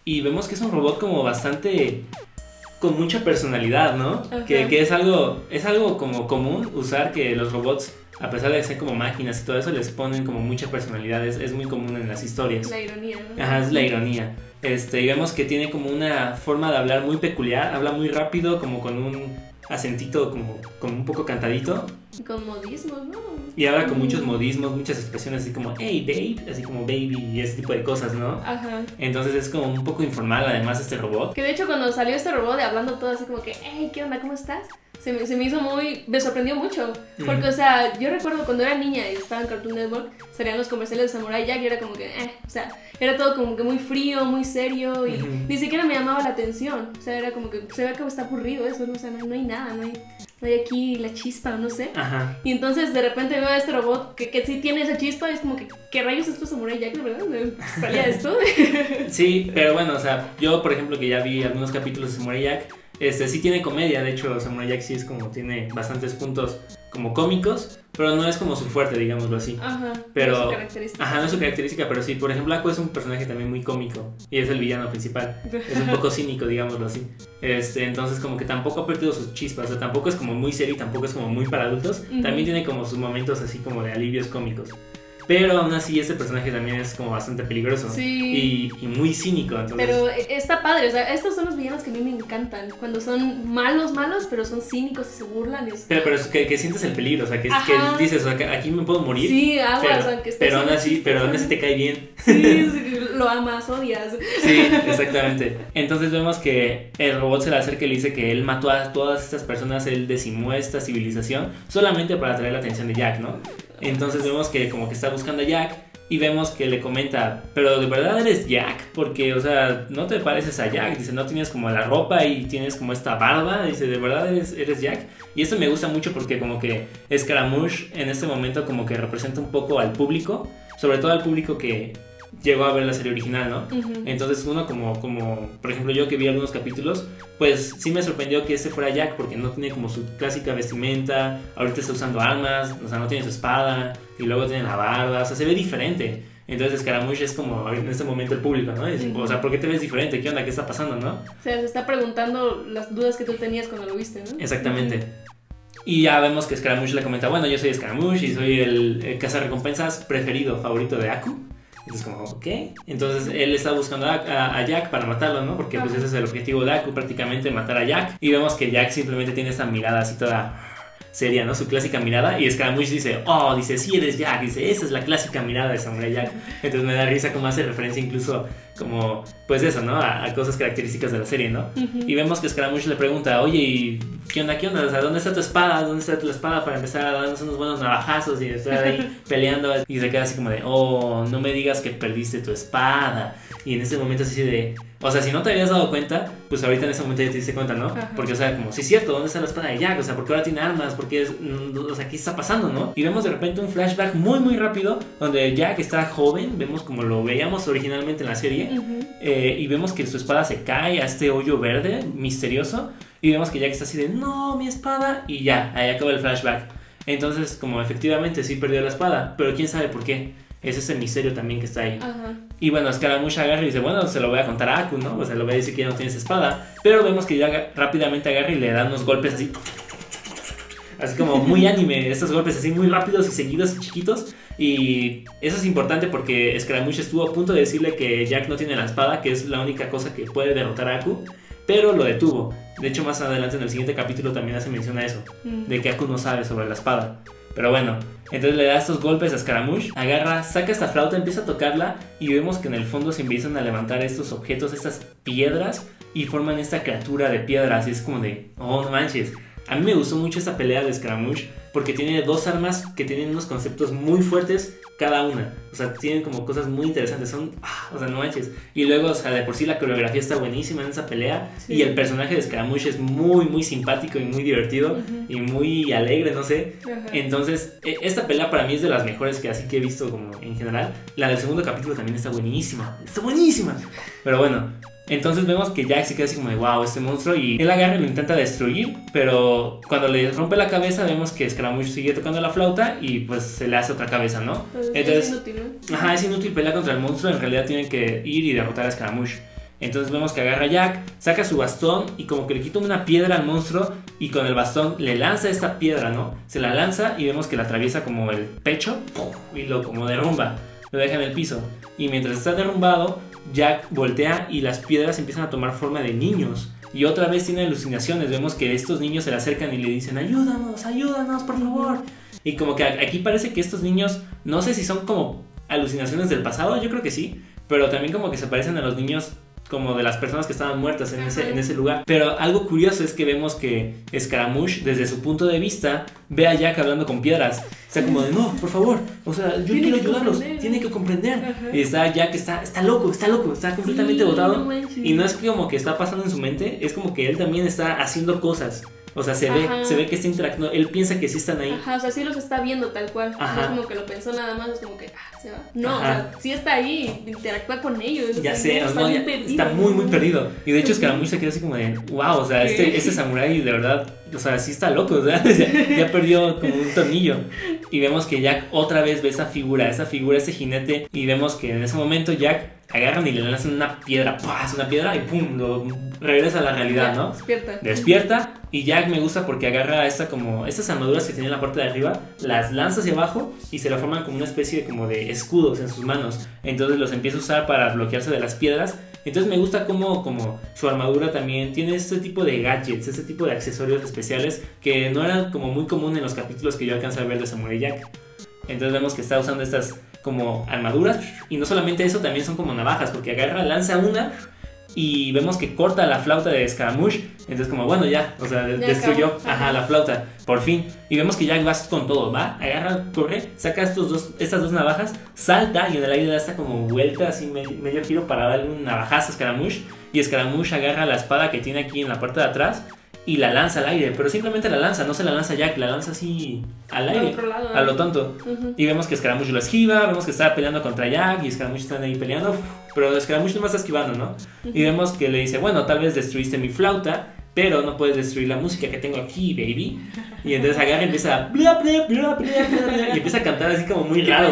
A: y vemos que es un robot como bastante... con mucha personalidad, ¿no?
B: Ajá.
A: Que, que es algo es algo como común usar, que los robots, a pesar de ser como máquinas y todo eso, les ponen como mucha personalidad. Es, es muy común en las historias.
B: La ironía, ¿no?
A: Ajá, es la ironía. Este, y vemos que tiene como una forma de hablar muy peculiar. Habla muy rápido, como con un acentito como, como un poco cantadito.
B: Y con modismos, ¿no?
A: Y habla con muchos modismos, muchas expresiones así como hey babe, así como baby y ese tipo de cosas, ¿no?
B: Ajá.
A: Entonces es como un poco informal además este robot.
B: Que de hecho cuando salió este robot de hablando todo así como que, hey, ¿qué onda? ¿Cómo estás? Se me, se me hizo muy... me sorprendió mucho. Porque,
A: Mm.
B: o sea, yo recuerdo cuando era niña y estaba en Cartoon Network, salían los comerciales de Samurai Jack y era como que, eh, o sea, era todo como que muy frío, muy serio y
A: Ujú.
B: ni siquiera me llamaba la atención. O sea, era como que se ve como está aburrido eso, ¿no? O sea, no, no hay nada, no hay, no hay aquí la chispa, no sé.
A: Ajá.
B: Y entonces de repente veo a este robot que, que sí tiene esa chispa y es como que, ¿qué rayos es esto Samurai Jack? ¿De verdad? ¿Salía esto?
A: Sí, pero bueno, o sea, yo por ejemplo que ya vi algunos capítulos de Samurai Jack, este sí tiene comedia, de hecho Samurai Jack sí es como, tiene bastantes puntos como cómicos, pero no es como su fuerte, digámoslo así.
B: Ajá,
A: Pero,
B: no es su característica.
A: ajá, no es su característica, pero sí, por ejemplo, Aku es un personaje también muy cómico y es el villano principal. Es un poco cínico, digámoslo así. Este, entonces como que tampoco ha perdido sus chispas, o sea, tampoco es como muy serio y tampoco es como muy para adultos.
B: Ujú.
A: También tiene como sus momentos así como de alivios cómicos. Pero aún así este personaje también es como bastante peligroso.
B: Sí.
A: Y, y muy cínico, entonces...
B: Pero está padre, o sea, estos son los villanos que a mí me encantan. Cuando son malos, malos, pero son cínicos y se burlan. Y es...
A: Pero, pero es que, que sientes el peligro, o sea, que,
B: Ajá.
A: que dices, o sea, que aquí me puedo morir.
B: Sí, aguas,
A: pero,
B: aunque estés
A: pero aún
B: haciendo
A: así,
B: chistes,
A: pero aún
B: ¿no?
A: así te cae bien.
B: Sí, sí, lo amas, odias.
A: Sí, exactamente. Entonces vemos que el robot se le acerca y le dice que él mató a todas estas personas, él decimó esta civilización solamente para atraer la atención de Jack, ¿no? Entonces vemos que como que está buscando a Jack y vemos que le comenta, pero ¿de verdad eres Jack? Porque, o sea, no te pareces a Jack. Dice, no tienes como la ropa y tienes como esta barba. Dice, ¿de verdad eres, eres Jack? Y esto me gusta mucho porque como que Scaramouche en este momento como que representa un poco al público, sobre todo al público que llegó a ver la serie original, ¿no?
B: Ujú.
A: Entonces uno como, como, por ejemplo yo que vi algunos capítulos, pues sí me sorprendió que este fuera Jack porque no tiene como su clásica vestimenta, ahorita está usando armas, o sea, no tiene su espada y luego tiene la barba, o sea, se ve diferente. Entonces Scaramouche es como en este momento el público, ¿no? Y dice,
B: Ujú.
A: o sea, ¿por qué te ves diferente? ¿Qué onda? ¿Qué está pasando, no?
B: O sea, se está preguntando las dudas que tú tenías cuando lo viste, ¿no?
A: Exactamente. Y ya vemos que Scaramouche le comenta, bueno, yo soy Scaramouche y soy el, el cazarrecompensas preferido, favorito de Aku. Entonces como, ok. Entonces él está buscando a, a, a Jack para matarlo, ¿no? Porque pues
B: Ajá.
A: ese es el objetivo de Aku, prácticamente matar a Jack. Y vemos que Jack simplemente tiene esta mirada así toda seria, ¿no? Su clásica mirada. Y Scaramouche dice, oh, dice, sí eres Jack. Dice, esa es la clásica mirada de Samurai Jack. Entonces me da risa como hace referencia incluso como, pues eso, ¿no? A, a cosas características de la serie, ¿no?
B: Ujú.
A: Y vemos que Scaramouche le pregunta, oye, ¿y qué onda, qué onda? O sea, ¿dónde está tu espada? ¿Dónde está tu espada para empezar a darnos unos buenos navajazos y estar ahí peleando? Y se queda así como de, oh, no me digas que perdiste tu espada. Y en ese momento así de, o sea, si no te habías dado cuenta, pues ahorita en ese momento ya te diste cuenta, ¿no?
B: Ajá.
A: Porque, o sea, como, sí es cierto, ¿dónde está la espada de Jack? O sea, ¿por qué ahora tiene armas? ¿Por qué es, mm, o sea, qué está pasando, no? Y vemos de repente un flashback muy, muy rápido donde Jack está joven, vemos como lo veíamos originalmente en la serie.
B: Ujú.
A: Eh, y vemos que su espada se cae a este hoyo verde misterioso y vemos que Jack está así de no, mi espada, y ya, ahí acaba el flashback. Entonces como efectivamente sí perdió la espada, pero quién sabe por qué. Es ese misterio también que está ahí.
B: Ajá.
A: Y bueno, Scaramouche agarra y dice, bueno, se lo voy a contar a Aku, ¿no? O sea, le voy a decir que ya no tienes espada. Pero vemos que Jack rápidamente agarra y le da unos golpes así, así como muy anime, estos golpes así muy rápidos y seguidos y chiquitos. Y eso es importante porque Scaramouche estuvo a punto de decirle que Jack no tiene la espada, que es la única cosa que puede derrotar a Aku, pero lo detuvo. De hecho, más adelante en el siguiente capítulo también hace mención a eso,
B: Mm.
A: de que Aku no sabe sobre la espada. Pero bueno, entonces le da estos golpes a Scaramouche, agarra, saca esta flauta, empieza a tocarla y vemos que en el fondo se empiezan a levantar estos objetos, estas piedras, y forman esta criatura de piedras. Y es como de, oh, no manches. A mí me gustó mucho esta pelea de Scaramouche porque tiene dos armas que tienen unos conceptos muy fuertes cada una. O sea, tienen como cosas muy interesantes. Son, ah, o sea, no manches. Y luego, o sea, de por sí la coreografía está buenísima en esa pelea.
B: Sí.
A: Y el personaje de Scaramouche es muy, muy simpático y muy divertido.
B: Ujú.
A: Y muy alegre, no sé.
B: Ajá.
A: Entonces, e- esta pelea para mí es de las mejores que así que he visto como en general. La del segundo capítulo también está buenísima. Está buenísima. Pero bueno, entonces vemos que Jack se queda así como de wow, este monstruo. Y él agarra y lo intenta destruir. Pero cuando le rompe la cabeza, vemos que Scaramouche sigue tocando la flauta. Y pues se le hace otra cabeza, ¿no?
B: Entonces,
A: Entonces,
B: es inútil, ¿no?
A: ajá, es inútil pelear contra el monstruo. En realidad tienen que ir y derrotar a Scaramouche. Entonces vemos que agarra a Jack, saca su bastón y como que le quita una piedra al monstruo y con el bastón le lanza esta piedra, ¿no? Se la lanza y vemos que la atraviesa como el pecho y lo como derrumba, lo deja en el piso. Y mientras está derrumbado, Jack voltea y las piedras empiezan a tomar forma de niños. Y otra vez tiene alucinaciones, vemos que estos niños se le acercan y le dicen ayúdanos, ayúdanos, por favor. Y como que aquí parece que estos niños, no sé si son como alucinaciones del pasado, yo creo que sí, pero también como que se parecen a los niños como de las personas que estaban muertas en ese, en ese lugar. Pero algo curioso es que vemos que Scaramouche, desde su punto de vista, ve a Jack hablando con piedras. O sea, como de, no, por favor, o sea, yo quiero ayudarlos, tiene que comprender. Ajá. Y está Jack, está, está loco, está loco, está completamente sí, botado. No y no es como que está pasando en su mente, es como que él también está haciendo cosas. O sea, se ve, se ve que está interactuando, él piensa que sí están ahí.
B: Ajá, o sea, sí los está viendo tal cual. Ajá. No es como que lo pensó nada más, es como que, ah, se va. No, ajá. O sea, sí está ahí, interactúa con ellos.
A: Ya sé, no, no, ya está muy, muy perdido. Y de hecho Scaramouche se queda así como de, wow, o sea, este, este samurái de verdad, o sea, sí está loco, o sea, ya, ya perdió como un tornillo. Y vemos que Jack otra vez ve esa figura, esa figura, ese jinete. Y vemos que en ese momento Jack agarran y le lanzan una piedra, ¡pah! Una piedra y pum, lo regresa a la realidad, ¿no?
B: Despierta.
A: Despierta y Jack me gusta porque agarra esta como, estas armaduras que tiene en la parte de arriba, las lanza hacia abajo y se la forman como una especie de, como de escudos en sus manos. Entonces los empieza a usar para bloquearse de las piedras. Entonces me gusta como, como su armadura también tiene este tipo de gadgets, este tipo de accesorios especiales que no eran como muy común en los capítulos que yo alcancé a ver de Samurai Jack. Entonces vemos que está usando estas como armaduras y no solamente eso, también son como navajas porque agarra, lanza una y vemos que corta la flauta de Scaramouche. Entonces como bueno ya, o sea, ya destruyó ajá, la flauta, por fin. Y vemos que Jack va con todo, va, agarra, corre, saca estos dos, estas dos navajas, salta y en el aire da esta como vuelta así medio, medio giro para darle un navajazo a Scaramouche. Y Scaramouche agarra la espada que tiene aquí en la parte de atrás y la lanza al aire, pero simplemente la lanza, no se la lanza Jack, la lanza así al aire,
B: otro lado,
A: a lo tonto. Uh-huh. Y vemos que Scaramouche lo esquiva, vemos que está peleando contra Jack y Scaramouche están ahí peleando, pero Scaramouche nomás está esquivando, ¿no? Uh-huh. Y vemos que le dice, bueno, tal vez destruiste mi flauta, pero no puedes destruir la música que tengo aquí, baby. Y entonces agarra y empieza a bla, bla, bla, bla, bla, y empieza a cantar así como muy raro.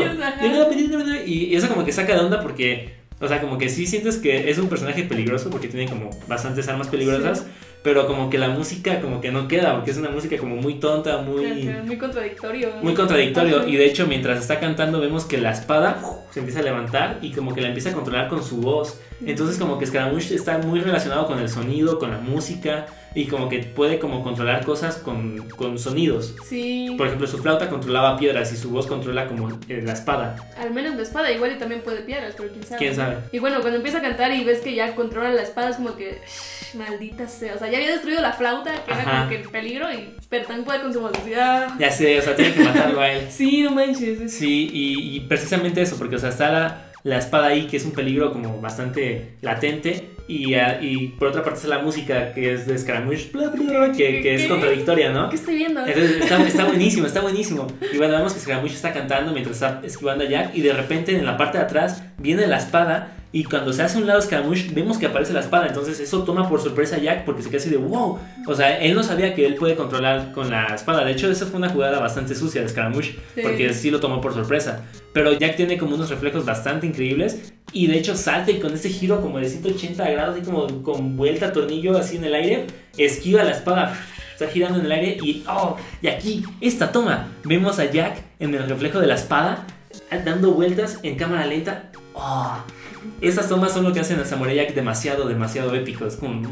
A: Y eso como que saca de onda porque, o sea, como que sí sientes que es un personaje peligroso porque tiene como bastantes armas peligrosas. Sí. Pero como que la música como que no queda, porque es una música como muy tonta, muy...
B: Muy contradictorio.
A: Muy contradictorio, y de hecho mientras está cantando vemos que la espada se empieza a levantar y como que la empieza a controlar con su voz. Entonces como que Scaramouche está muy relacionado con el sonido, con la música, y como que puede como controlar cosas con, con sonidos.
B: Sí.
A: Por ejemplo, su flauta controlaba piedras y su voz controla como eh, la espada.
B: Al menos la espada, igual y también puede piedras, pero quién sabe.
A: ¿Quién sabe?
B: Y bueno, cuando empieza a cantar y ves que ya controla la espada es como que... Maldita sea, o sea, ya había destruido la flauta, que Ajá. era como que el peligro, y pero también puede con su velocidad.
A: Ya sé, o sea, tiene que matarlo a él.
B: Sí, no manches.
A: Sí, y, y precisamente eso, porque o sea, está la, la espada ahí, que es un peligro como bastante latente, y, y por otra parte está la música, que es de Scaramouche, bla, bla, bla, que, que es contradictoria, ¿no?
B: ¿Qué estoy viendo?
A: Entonces está, está buenísimo, está buenísimo. Y bueno, vemos que Scaramouche está cantando mientras está esquivando a Jack, y de repente en la parte de atrás viene la espada. Y cuando se hace a un lado Scaramouche, vemos que aparece la espada. Entonces eso toma por sorpresa a Jack porque se queda así de wow. O sea, él no sabía que él puede controlar con la espada. De hecho, esa fue una jugada bastante sucia de Scaramouche, sí. Porque sí lo tomó por sorpresa. Pero Jack tiene como unos reflejos bastante increíbles. Y de hecho salta y con ese giro como de ciento ochenta grados, así como con vuelta tornillo así en el aire, esquiva la espada. Está girando en el aire y oh, y aquí, esta toma. Vemos a Jack en el reflejo de la espada dando vueltas en cámara lenta. Oh, esas tomas son lo que hacen a Samurai Jack demasiado, demasiado épicos. Como...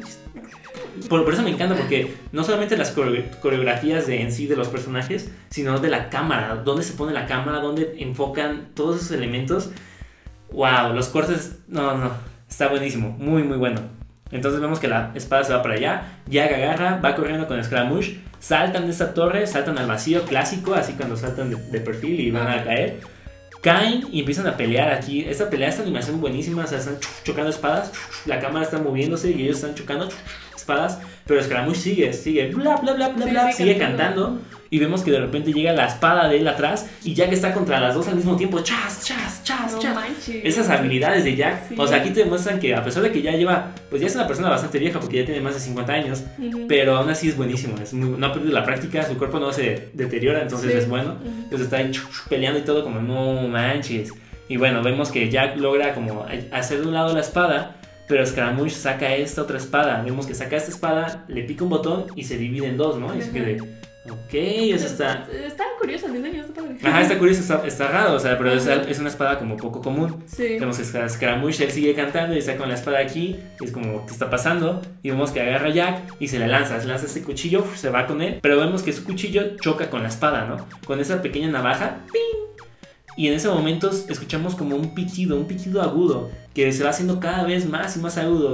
A: Por, por eso me encanta, porque no solamente las coreografías de, en sí de los personajes, sino de la cámara, dónde se pone la cámara, dónde enfocan todos esos elementos. Wow, los cortes, no, no, está buenísimo, muy, muy bueno. Entonces vemos que la espada se va para allá, Jack agarra, va corriendo con Scaramouche, saltan de esta torre, saltan al vacío clásico, así cuando saltan de, de perfil y van a caer. Caen y empiezan a pelear aquí. Esta pelea, esta animación buenísima. O sea, están chocando espadas. La cámara está moviéndose y ellos están chocando espadas. Pero Scaramouche sigue, sigue, bla, bla, bla, bla, sí, bla. Sigue cantando. cantando. Y vemos que de repente llega la espada de él atrás. Y Jack está contra las dos al mismo tiempo. Chas, chas, chas,
B: no
A: chas.
B: Manches.
A: Esas habilidades de Jack.
B: Sí.
A: O sea, aquí te demuestran que a pesar de que ya lleva, pues ya es una persona bastante vieja porque ya tiene más de cincuenta años. Uh-huh. Pero aún así es buenísimo. Es muy, no ha perdido la práctica. Su cuerpo no se deteriora. Entonces sí. Es bueno. Uh-huh. Entonces está ahí peleando y todo como no manches. Y bueno, vemos que Jack logra como hacer de un lado la espada, Pero Scaramouche saca esta otra espada. Vemos que saca esta espada, le pica un botón y se divide en dos, ¿no? Y se queda, ok, eso está...
B: Está curioso el diseño, está padre.
A: Ajá, está curioso, está, está raro, o sea, pero es, es una espada como poco común.
B: Sí.
A: Vemos que Scaramouche, él sigue cantando y está con la espada aquí, y es como, ¿qué está pasando? Y vemos que agarra a Jack y se le lanza, se lanza este cuchillo, se va con él, pero vemos que su cuchillo choca con la espada, ¿no? Con esa pequeña navaja, ¡ping! Y en ese momento escuchamos como un pitido, un pitido agudo, que se va haciendo cada vez más y más agudo.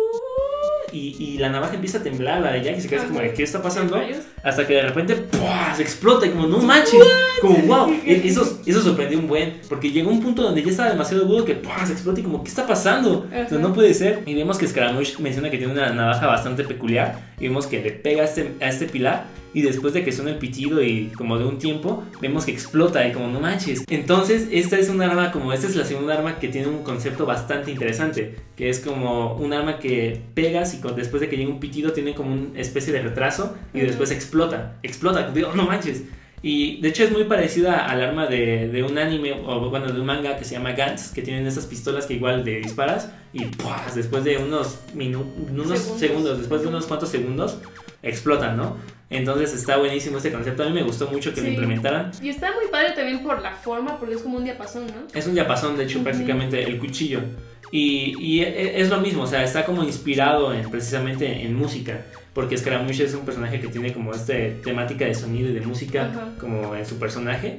A: Y, y la navaja empieza a temblar, la de Jack, y se queda así como, ¿qué está pasando? Hasta que de repente ¡pua! Se explota y como, no manches, como wow. Eso, eso sorprendió un buen, porque llegó un punto donde ya estaba demasiado agudo que ¡pua! Se explota y como, ¿qué está pasando? O sea, no puede ser. Y vemos que Scaramouche menciona que tiene una navaja bastante peculiar, y vemos que le pega a este, a este pilar, y después de que suena el pitido y como de un tiempo, vemos que explota y como no manches. Entonces esta es un arma como, esta es la segunda arma que tiene un concepto bastante interesante, que es como un arma que pegas y con, después de que llega un pitido tiene como una especie de retraso y uh-huh. después explota, explota, digo, no manches. Y de hecho es muy parecida al arma de, de un anime, o bueno, de un manga que se llama Gantz, que tienen esas pistolas que igual le disparas y ¡pua! Después de unos, minu- unos segundos. segundos, después de unos cuantos segundos, explotan, ¿no? Entonces está buenísimo este concepto, a mí me gustó mucho que sí. lo implementaran.
B: Y está muy padre también por la forma, porque es como un diapasón, ¿no?
A: Es un diapasón, de hecho, uh-huh. prácticamente el cuchillo. Y, y es lo mismo, o sea, está como inspirado en, precisamente en música, porque Scaramouche es un personaje que tiene como esta temática de sonido y de música uh-huh. como en su personaje.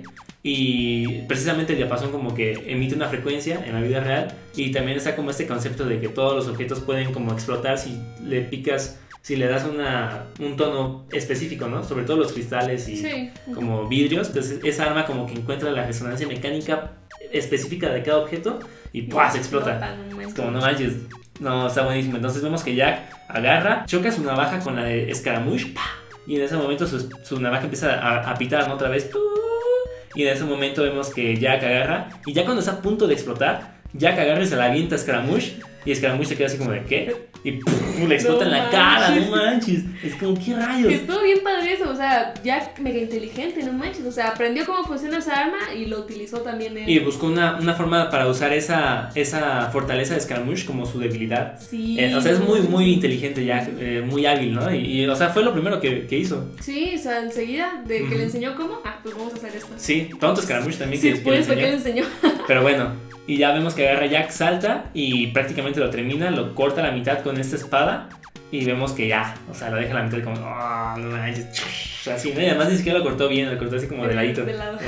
A: Y precisamente el diapasón como que emite una frecuencia en la vida real, y también está como este concepto de que todos los objetos pueden como explotar si le picas, si le das una, un tono específico, ¿no? Sobre todo los cristales y sí. como vidrios. Entonces esa arma como que encuentra la resonancia mecánica específica de cada objeto y ¡pua! Se explota. Es como no manches. No, está buenísimo. Entonces vemos que Jack agarra, choca su navaja con la de Scaramouche, ¡pah! Y en ese momento su, su navaja empieza a, a pitar, ¿no? Otra vez. Y en ese momento vemos que Jack agarra, y ya cuando está a punto de explotar, Jack agarra y se la avienta a Scaramouche, y Scaramouche se queda así como de ¿qué? Y ¡pum! Le explota no en la cara, no manches. Es como, ¿qué rayos?
B: Estuvo bien padre eso, o sea, Jack mega inteligente, no manches. O sea, aprendió cómo funciona esa arma y lo utilizó también él.
A: Y buscó una, una forma para usar esa, esa fortaleza de Scaramouche como su debilidad.
B: Sí.
A: Eh, o sea, es muy, muy inteligente Jack, eh, muy hábil, ¿no? Y, y, o sea, fue lo primero que, que hizo.
B: Sí, o sea, enseguida de que uh-huh. le enseñó cómo, ah, pues vamos a hacer esto.
A: Sí, tonto Scaramouche también
B: sí,
A: que,
B: pues,
A: que le
B: que le enseñó.
A: Pero bueno. Y ya vemos que agarra Jack, salta y prácticamente lo termina, lo corta a la mitad con esta espada. Y vemos que ya, o sea, lo deja a la mitad como, oh, no manches, así, ¿no? Y además ni siquiera lo cortó bien, lo cortó así como de ladito.
B: De lado.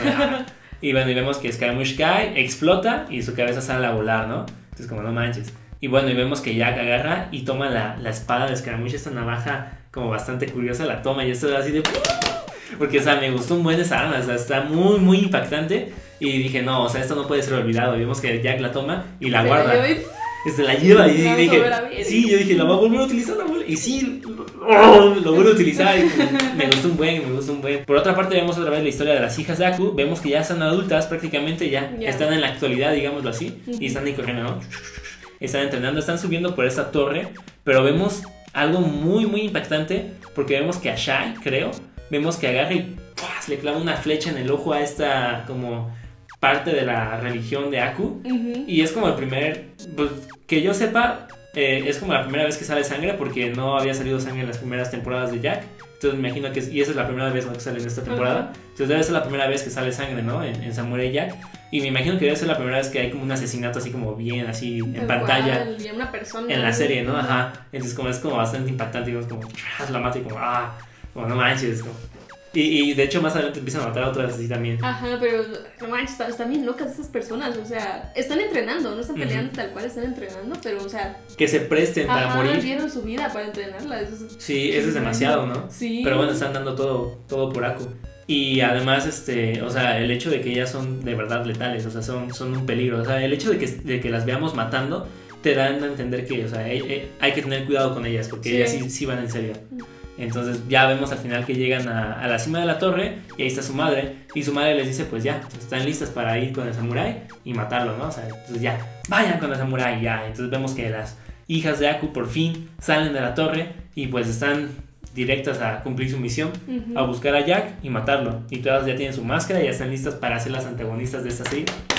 A: Y bueno, y vemos que Scaramouche cae, explota y su cabeza sale a volar, ¿no? Entonces como, no manches. Y bueno, y vemos que Jack agarra y toma la, la espada de Scaramouche, esta navaja como bastante curiosa, la toma y esto así de... Porque, o sea, me gustó un buen esa arma, o sea, está muy, muy impactante. Y dije, no, o sea, esto no puede ser olvidado. Y vemos que Jack la toma y la
B: se
A: guarda.
B: La
A: y se la lleva y dije, sí, yo dije, la va a volver a utilizar. Y sí, oh, lo vuelve a utilizar. Y me gustó un buen, me gustó un buen. Por otra parte, vemos otra vez la historia de las hijas de Aku. Vemos que ya son adultas prácticamente, ya yeah. están en la actualidad, digámoslo así. Uh-huh. Y están ahí corriendo, ¿no? Están entrenando, están subiendo por esta torre. Pero vemos algo muy, muy impactante. Porque vemos que a Shai, creo, vemos que agarra y ¡puas! Le clava una flecha en el ojo a esta como parte de la religión de Aku. Uh-huh. Y es como el primer, pues, que yo sepa, eh, es como la primera vez que sale sangre, porque no había salido sangre en las primeras temporadas de Jack. Entonces me imagino que es, y esa es la primera vez, ¿no?, que sale en esta temporada. Uh-huh. Entonces debe ser la primera vez que sale sangre, ¿no?, en, en Samurai Jack. Y me imagino que debe ser la primera vez que hay como un asesinato así como bien, así en
B: igual,
A: pantalla.
B: Y una persona.
A: En la serie, ¿no? Ajá. Entonces como es como bastante impactante, digamos, como la mata y como, ah, como no manches, como... Y, y de hecho más adelante empiezan a matar a otras así también.
B: Ajá, pero no manches, están bien locas esas personas. O sea, están entrenando, no están peleando uh-huh. tal cual, están entrenando, pero o sea...
A: Que se presten
B: ajá,
A: para morir.
B: dieron su vida para entrenarla. Eso es...
A: Sí, eso es demasiado, ¿no?
B: Sí.
A: Pero bueno, están dando todo, todo por Aku. Y además, este, o sea, el hecho de que ellas son de verdad letales, o sea, son, son un peligro. O sea, el hecho de que, de que las veamos matando te dan a entender que, o sea, hay, hay que tener cuidado con ellas, porque sí. ellas sí, sí van en serio. Entonces ya vemos al final que llegan a, a la cima de la torre y ahí está su madre, y su madre les dice pues ya, están listas para ir con el samurái y matarlo, ¿no? O sea, entonces ya, vayan con el samurái, ya. Entonces vemos que las hijas de Aku por fin salen de la torre y pues están directas a cumplir su misión, uh-huh. a buscar a Jack y matarlo. Y todas ya tienen su máscara y ya están listas para ser las antagonistas de esta serie.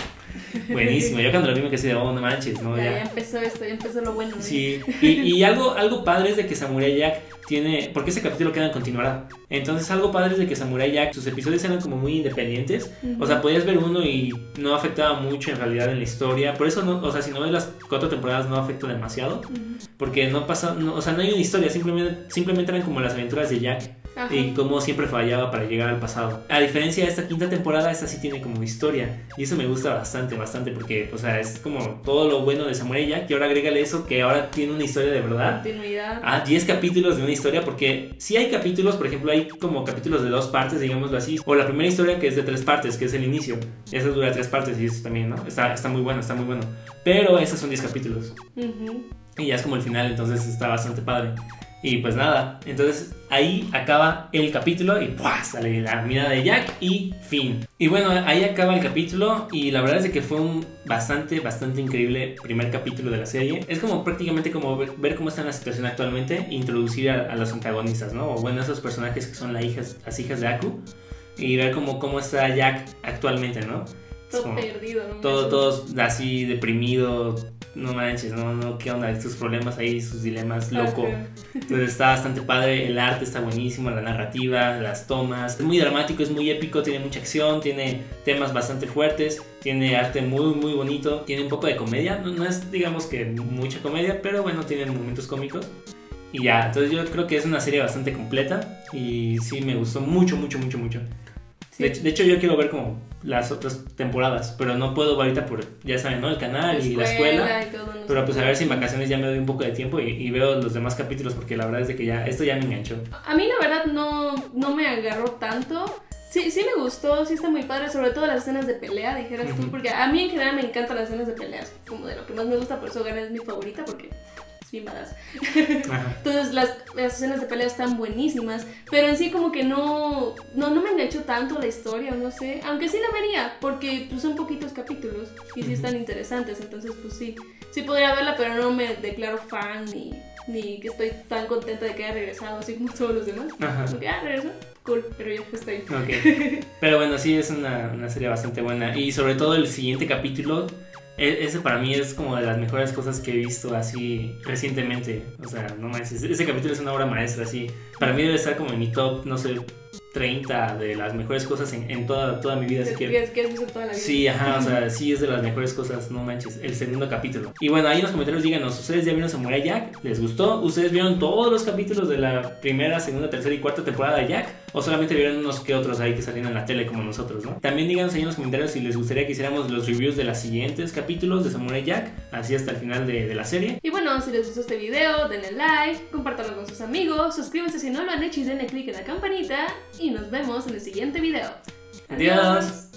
A: Buenísimo. Yo cuando lo vi me quedé de, oh, no manches, no,
B: ya,
A: ya.
B: ya empezó esto, ya empezó lo bueno. ¿no?
A: Sí, y, y algo, algo padre es de que Samurai Jack tiene, porque ese capítulo queda en continuidad. Entonces algo padre es de que Samurai Jack, sus episodios eran como muy independientes. Uh-huh. O sea, podías ver uno y no afectaba mucho en realidad en la historia. Por eso, no, o sea, si no ves las cuatro temporadas no afecta demasiado. Uh-huh. Porque no pasa, no, o sea, no hay una historia, simplemente, simplemente eran como las aventuras de Jack. Ajá. Y cómo siempre fallaba para llegar al pasado. A diferencia de esta quinta temporada, esta sí tiene como historia. Y eso me gusta bastante, bastante. Porque, o sea, es como todo lo bueno de Samurai Jack. Y ahora agrégale eso, que ahora tiene una historia de verdad.
B: Continuidad.
A: Ah, diez capítulos de una historia. Porque sí hay capítulos, por ejemplo, hay como capítulos de dos partes, digámoslo así. O la primera historia que es de tres partes, que es el inicio. Esa dura tres partes y eso también, ¿no? Está, está muy bueno, está muy bueno. Pero esos son diez capítulos. Uh-huh. Y ya es como el final, entonces está bastante padre. Y pues nada, entonces ahí acaba el capítulo y ¡pua! Sale la mirada de Jack y fin. Y bueno, ahí acaba el capítulo y la verdad es que fue un bastante, bastante increíble primer capítulo de la serie. Es como prácticamente como ver, ver cómo está la situación actualmente e introducir a, a los antagonistas, ¿no? O bueno, esos personajes que son las hijas, las hijas de Aku y ver cómo, cómo está Jack actualmente, ¿no?
B: Todo como, perdido, ¿no?
A: Todo, todos así deprimido. No manches, no, no, qué onda, sus problemas ahí, sus dilemas, loco. Okay. Entonces está bastante padre, el arte está buenísimo, la narrativa, las tomas. Es muy dramático, es muy épico, tiene mucha acción, tiene temas bastante fuertes, tiene arte muy, muy bonito, tiene un poco de comedia. No, no es, digamos que mucha comedia, pero bueno, tiene momentos cómicos. Y ya, entonces yo creo que es una serie bastante completa y sí, me gustó mucho, mucho, mucho, mucho. Sí. De, de hecho, yo quiero ver como las otras temporadas, pero no puedo ahorita por, ya saben, ¿no? El canal la y la escuela. Y todo, no pero pues a ver si en vacaciones ya me doy un poco de tiempo y, y veo los demás capítulos, porque la verdad es de que ya, esto ya me enganchó.
B: A mí la verdad no, no me agarró tanto. Sí, sí me gustó, sí está muy padre, sobre todo las escenas de pelea, dijeras uh-huh. tú, porque a mí en general me encantan las escenas de peleas, como de lo que más me gusta, por eso Gana es mi favorita, porque bien badass. Entonces las, las escenas de pelea están buenísimas, pero en sí como que no, no, no me enganchó tanto la historia, no sé, aunque sí la vería, porque pues, son poquitos capítulos y sí están interesantes, entonces pues sí, sí podría verla, pero no me declaro fan ni, ni que estoy tan contenta de que haya regresado, así como todos los demás. Ajá. Como que, ah, regresó, cool, pero ya estoy.
A: Okay. Pero bueno, sí es una, una serie bastante buena y sobre todo el siguiente capítulo. Ese para mí es como de las mejores cosas que he visto así recientemente. O sea, no manches, ese capítulo es una obra maestra, así. Para mí debe estar como en mi top, no sé, treinta de las mejores cosas en, en toda, toda mi vida.
B: ¿Qué, ¿Qué, ¿Qué has visto toda la vida?
A: Sí, ajá, o sea, sí es de las mejores cosas, no manches, el segundo capítulo. Y bueno, ahí en los comentarios díganos, ¿ustedes ya vieron Samurai Jack? ¿Les gustó? ¿Ustedes vieron todos los capítulos de la primera, segunda, tercera y cuarta temporada de Jack? ¿O solamente vieron unos que otros ahí que salían en la tele como nosotros, no? También díganos ahí en los comentarios si les gustaría que hiciéramos los reviews de los siguientes capítulos de Samurai Jack, así hasta el final de, de la serie.
B: Y bueno, si les gustó este video, denle like, compártanlo con sus amigos, suscríbanse si no lo han hecho y denle click en la campanita y nos vemos en el siguiente video.
A: Adiós. Adiós.